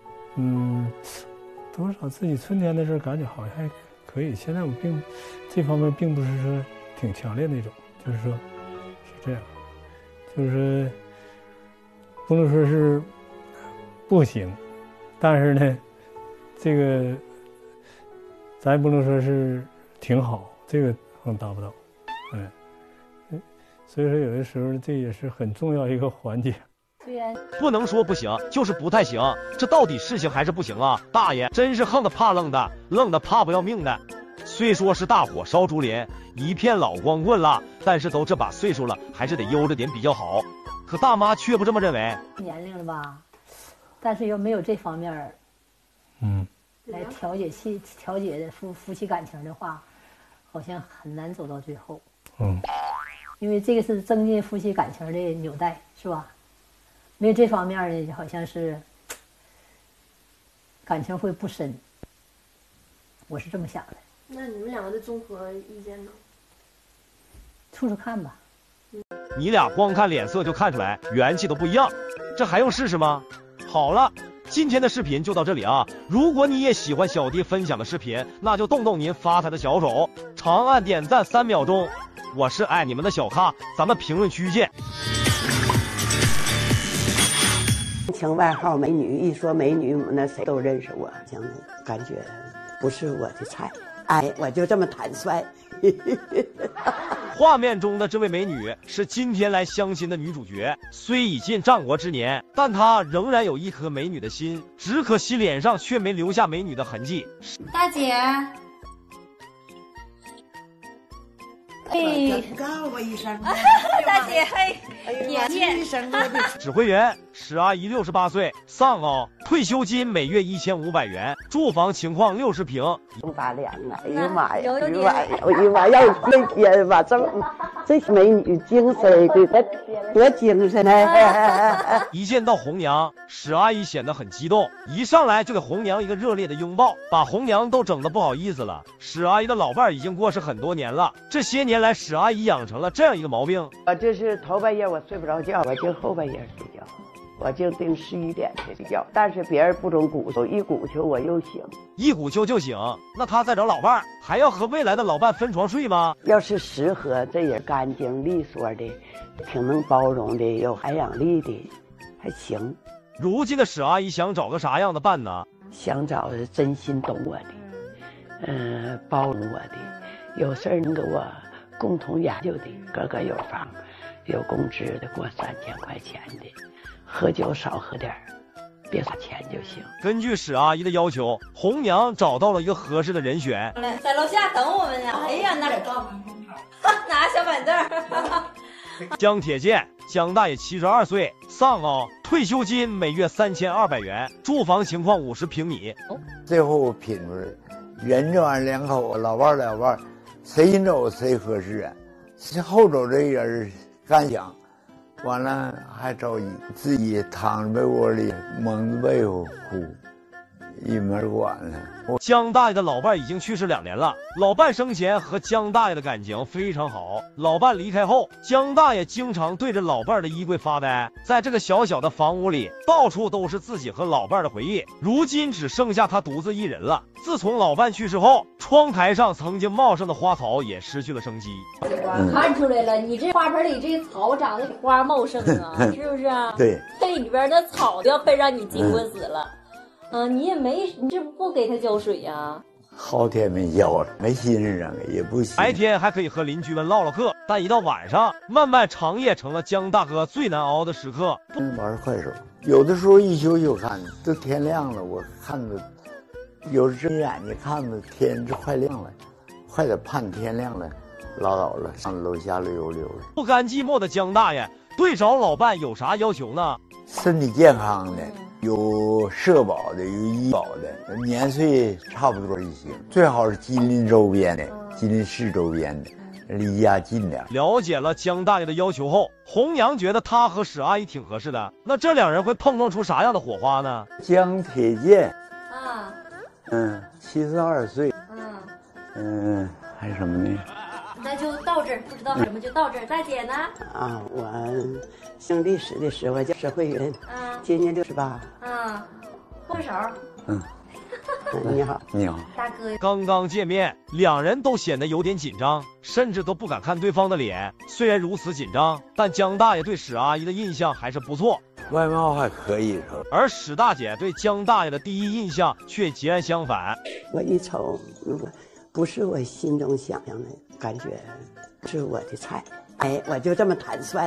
多少自己春天的事感觉好像还可以。现在我这方面并不是说挺强烈那种，就是说。这样，就是不能说是不行，但是呢，这个咱也不能说是挺好，这个达不到，所以说有的时候这也是很重要一个环节。 对呀， 不能说不行，就是不太行，这到底是行还是不行啊？大爷真是横的怕愣的，愣的怕不要命的。虽说是大火烧竹林，一片老光棍了，但是都这把岁数了，还是得悠着点比较好。可大妈却不这么认为。 年龄了吧，但是又没有这方面来调节的夫妻感情的话，好像很难走到最后。因为这个是增进夫妻感情的纽带，是吧？没有这方面的，好像是感情会不深。我是这么想的。 那你们两个的综合意见呢？ 处处看吧。 你俩光看脸色就看出来元气都不一样，这还用试试吗？好了，今天的视频就到这里啊！如果你也喜欢小弟分享的视频，那就动动您发财的小手，长按点赞3秒钟。我是爱你们的小咖，咱们评论区见。 称外号美女，一说美女，那谁都认识我，这样的感觉不是我的菜。哎，我就这么坦率。 画面中的这位美女是今天来相亲的女主角，虽已近战国之年，但她仍然有一颗美女的心，只可惜脸上却没留下美女的痕迹。 大姐， 哎，告我一声， 大姐，嘿， 年纪生的。 指挥员史阿姨68岁，丧偶，退休金每月1500元，住房情况60平。 8两啊！哎呀妈呀！哎呀妈呀！那天吧，这美女精神的，多精神呢！ 一见到红娘，史阿姨显得很激动，一上来就给红娘一个热烈的拥抱，把红娘都整得不好意思了。史阿姨的老伴已经过世很多年了，这些年来史阿姨养成了这样一个毛病： 我这是头半夜我睡不着觉，我就后半夜睡觉。我就定11点睡觉，但是别人不准鼓秋，一鼓秋我又醒， 一鼓秋就醒。那他再找老伴儿，还要和未来的老伴分床睡吗？ 要是适合这人干净利索的，挺能包容的，有涵养力的，还行。 如今的史阿姨想找个啥样的伴呢？ 想找的真心懂我的，包容我的，有事儿能跟我共同研究的，个个有房，有工资的，过3000块钱的。喝酒少喝点，别花钱就行。 根据史阿姨的要求，红娘找到了一个合适的人选， 在楼下等我们呢。哎呀，拿拿小板凳。 江铁健，江大爷72岁，丧偶，退休金每月3200元，住房情况50平米。 最后我品出来，人这玩意儿2口，老伴儿，谁先走谁合适啊？是后走这人干想。完了还着急，自己躺在被窝里蒙着被子哭，一门管了。 江大爷的老伴已经去世2年了，老伴生前和江大爷的感情非常好。老伴离开后，江大爷经常对着老伴的衣柜发呆。在这个小小的房屋里，到处都是自己和老伴的回忆。如今只剩下他独自一人了。自从老伴去世后，窗台上曾经茂盛的花草也失去了生机。 看出来了，你这花盆里这草长得花茂盛啊，是不是啊？ 对， 这里边的草要快让你惊昏死了。你也没，你这不给他浇水呀？ 好天没浇，没心思上也不行。 白天还可以和邻居们唠唠嗑，但一到晚上，漫漫长夜成了江大哥最难熬的时刻。 玩快手，有的时候一宿就看，都天亮了，我看着，有时睁眼睛看着天就快亮了，快点盼天亮了，拉倒了，上楼下溜溜了。 不甘寂寞的江大爷对找老伴有啥要求呢？ 身体健康的。有社保的，有医保的，年岁差不多就行。最好是吉林周边的，吉林市周边的，离家近点。 了解了江大爷的要求后，红娘觉得他和史阿姨挺合适的。那这两人会碰撞出啥样的火花呢？ 江铁健啊 ，72岁，还有什么呢？ 那就到这儿，不知道什么就到这儿。大姐呢？ 我姓历史的时候叫石慧云，今年68。 握手。 你好， 你好， 大哥。 刚刚见面，两人都显得有点紧张，甚至都不敢看对方的脸。虽然如此紧张，但江大爷对史阿姨的印象还是不错， 外貌还可以。 而史大姐对江大爷的第一印象却截然相反。 我一瞅，不是我心中想象的感觉，是我的菜。哎，我就这么坦率。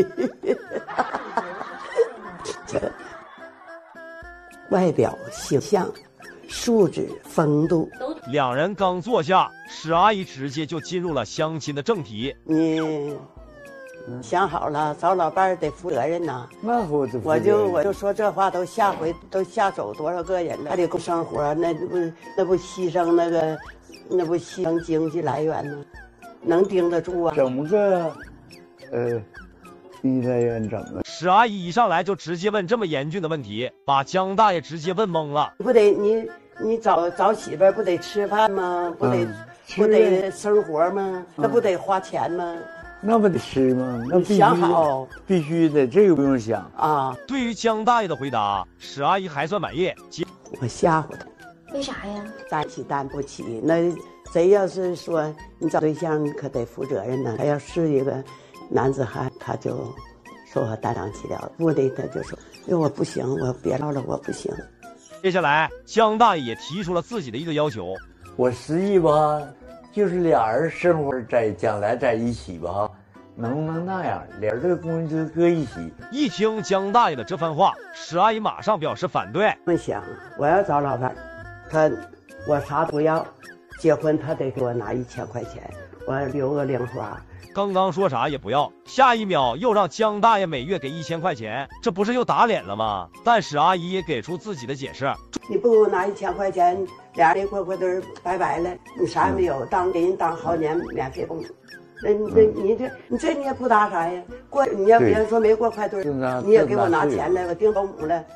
外表、形象、素质、风度。 两人刚坐下，史阿姨直接就进入了相亲的正题。 你想好了，找老伴得负责任呐。 那我就说这话，都下回都下手多少个人了，还得够生活，那不牺牲那不牺牲经济来源吗？能盯得住啊？ 怎么个医来源整啊？ 史阿姨一上来就直接问这么严峻的问题，把江大爷直接问懵了。 不得你找媳妇不得吃饭吗？不得生活吗？那不得花钱吗？ 那不得吃吗？那必须想好， 必须的，这个不用想啊。 对于江大爷的回答，史阿姨还算满意。 我吓唬他， 为啥呀？ 担起担不起。那谁要是说你找对象，可得负责任呢。他要是一个男子汉，他就说我担当起了，不的他就说，我不行，我别闹了，我不行。 接下来，江大爷也提出了自己的一个要求， 我实际吧，就是俩人生活将来在一起吧，能不能那样，俩人这个工资搁一起？ 一听江大爷的这番话，史阿姨马上表示反对。 我想，我要找老伴，我啥都不要，结婚他得给我拿1000块钱，我留个零花。 刚刚说啥也不要，下一秒又让江大爷每月给1000块钱，这不是又打脸了吗？但史阿姨也给出自己的解释： 你不给我拿1000块钱，俩人快都拜拜了，你啥也没有，给人当好年免费供。你这你也不搭啥呀？你要别人说没过快顿，你也给我拿钱来，我订保姆了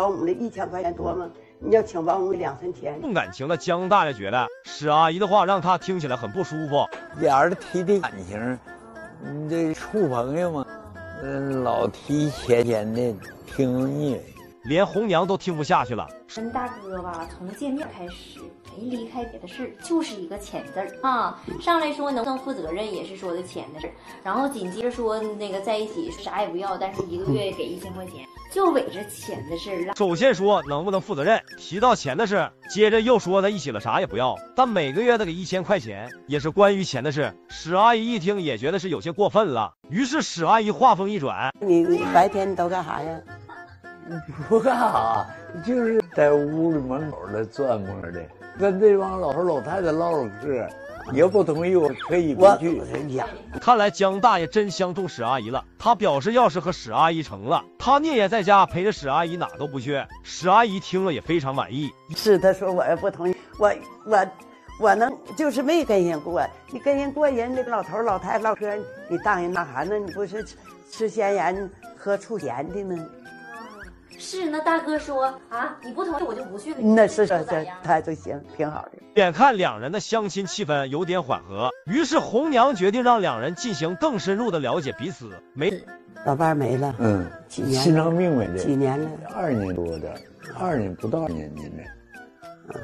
1000块钱多吗？你要请保姆2、3天。 重感情的江大爷觉得史阿姨的话让他听起来很不舒服。 俩人提的感情，你这处朋友嘛，老提钱的，听腻了。 连红娘都听不下去了。 跟大哥吧，从见面开始没离开别的事，就是一个钱字儿啊。上来说能不能负责任，也是说的钱的事，然后紧接着说那个在一起啥也不要，但是1个月给1000块钱，就围着钱的事了。 首先说能不能负责任，提到钱的事，接着又说在一起了啥也不要，但每个月的给1000块钱，也是关于钱的事。史阿姨一听也觉得是有些过分了，于是史阿姨话锋一转： 你白天你都干啥呀？ 不干啥，就是在屋里门口的转摸的，跟这帮老头老太太唠唠嗑。你要不同意，我可以回去。 看来江大爷真相中史阿姨了。他表示，要是和史阿姨成了，他聂也在家陪着史阿姨，哪都不去。史阿姨听了也非常满意。 是，他说我也不同意，我能就是没跟人过，你跟人过人那个老头老太太唠嗑，你当人那啥呢？你不是吃咸盐喝醋咸的吗？ 是，那大哥说啊，你不同意我就不去了。 那是这他就行，挺好的。 眼看两人的相亲气氛有点缓和，于是红娘决定让两人进行更深入的了解彼此。 老伴没了，几年？ 心脏病没的， 几年了 ？2年多的，2年不到2年的。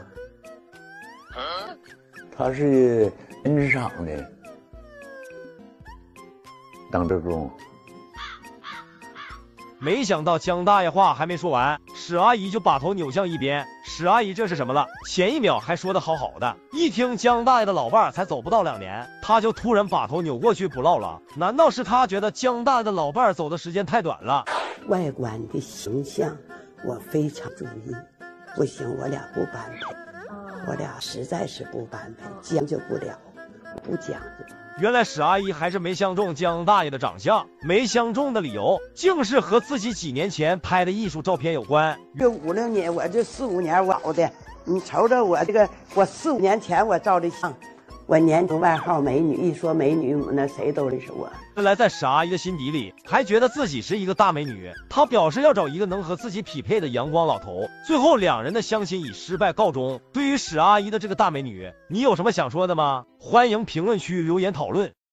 他是人职场的，当职工。 没想到江大爷话还没说完，史阿姨就把头扭向一边。史阿姨这是什么了？前一秒还说的好好的，一听江大爷的老伴才走不到2年，他就突然把头扭过去不唠了。难道是他觉得江大爷的老伴走的时间太短了？ 外观的形象我非常注意，不行，我俩不般配，我俩实在是不般配，将就不了，不讲究。 原来史阿姨还是没相中江大爷的长相，没相中的理由竟是和自己几年前拍的艺术照片有关。 这5、6年，我这4、5年我熬的，你瞅瞅我这个，我4、5年前我照的相，我年头外号美女，一说美女，那谁都认识我。 原来在史阿姨的心底里，还觉得自己是一个大美女。她表示要找一个能和自己匹配的阳光老头。最后两人的相亲以失败告终。对于史阿姨的这个大美女，你有什么想说的吗？欢迎评论区留言讨论。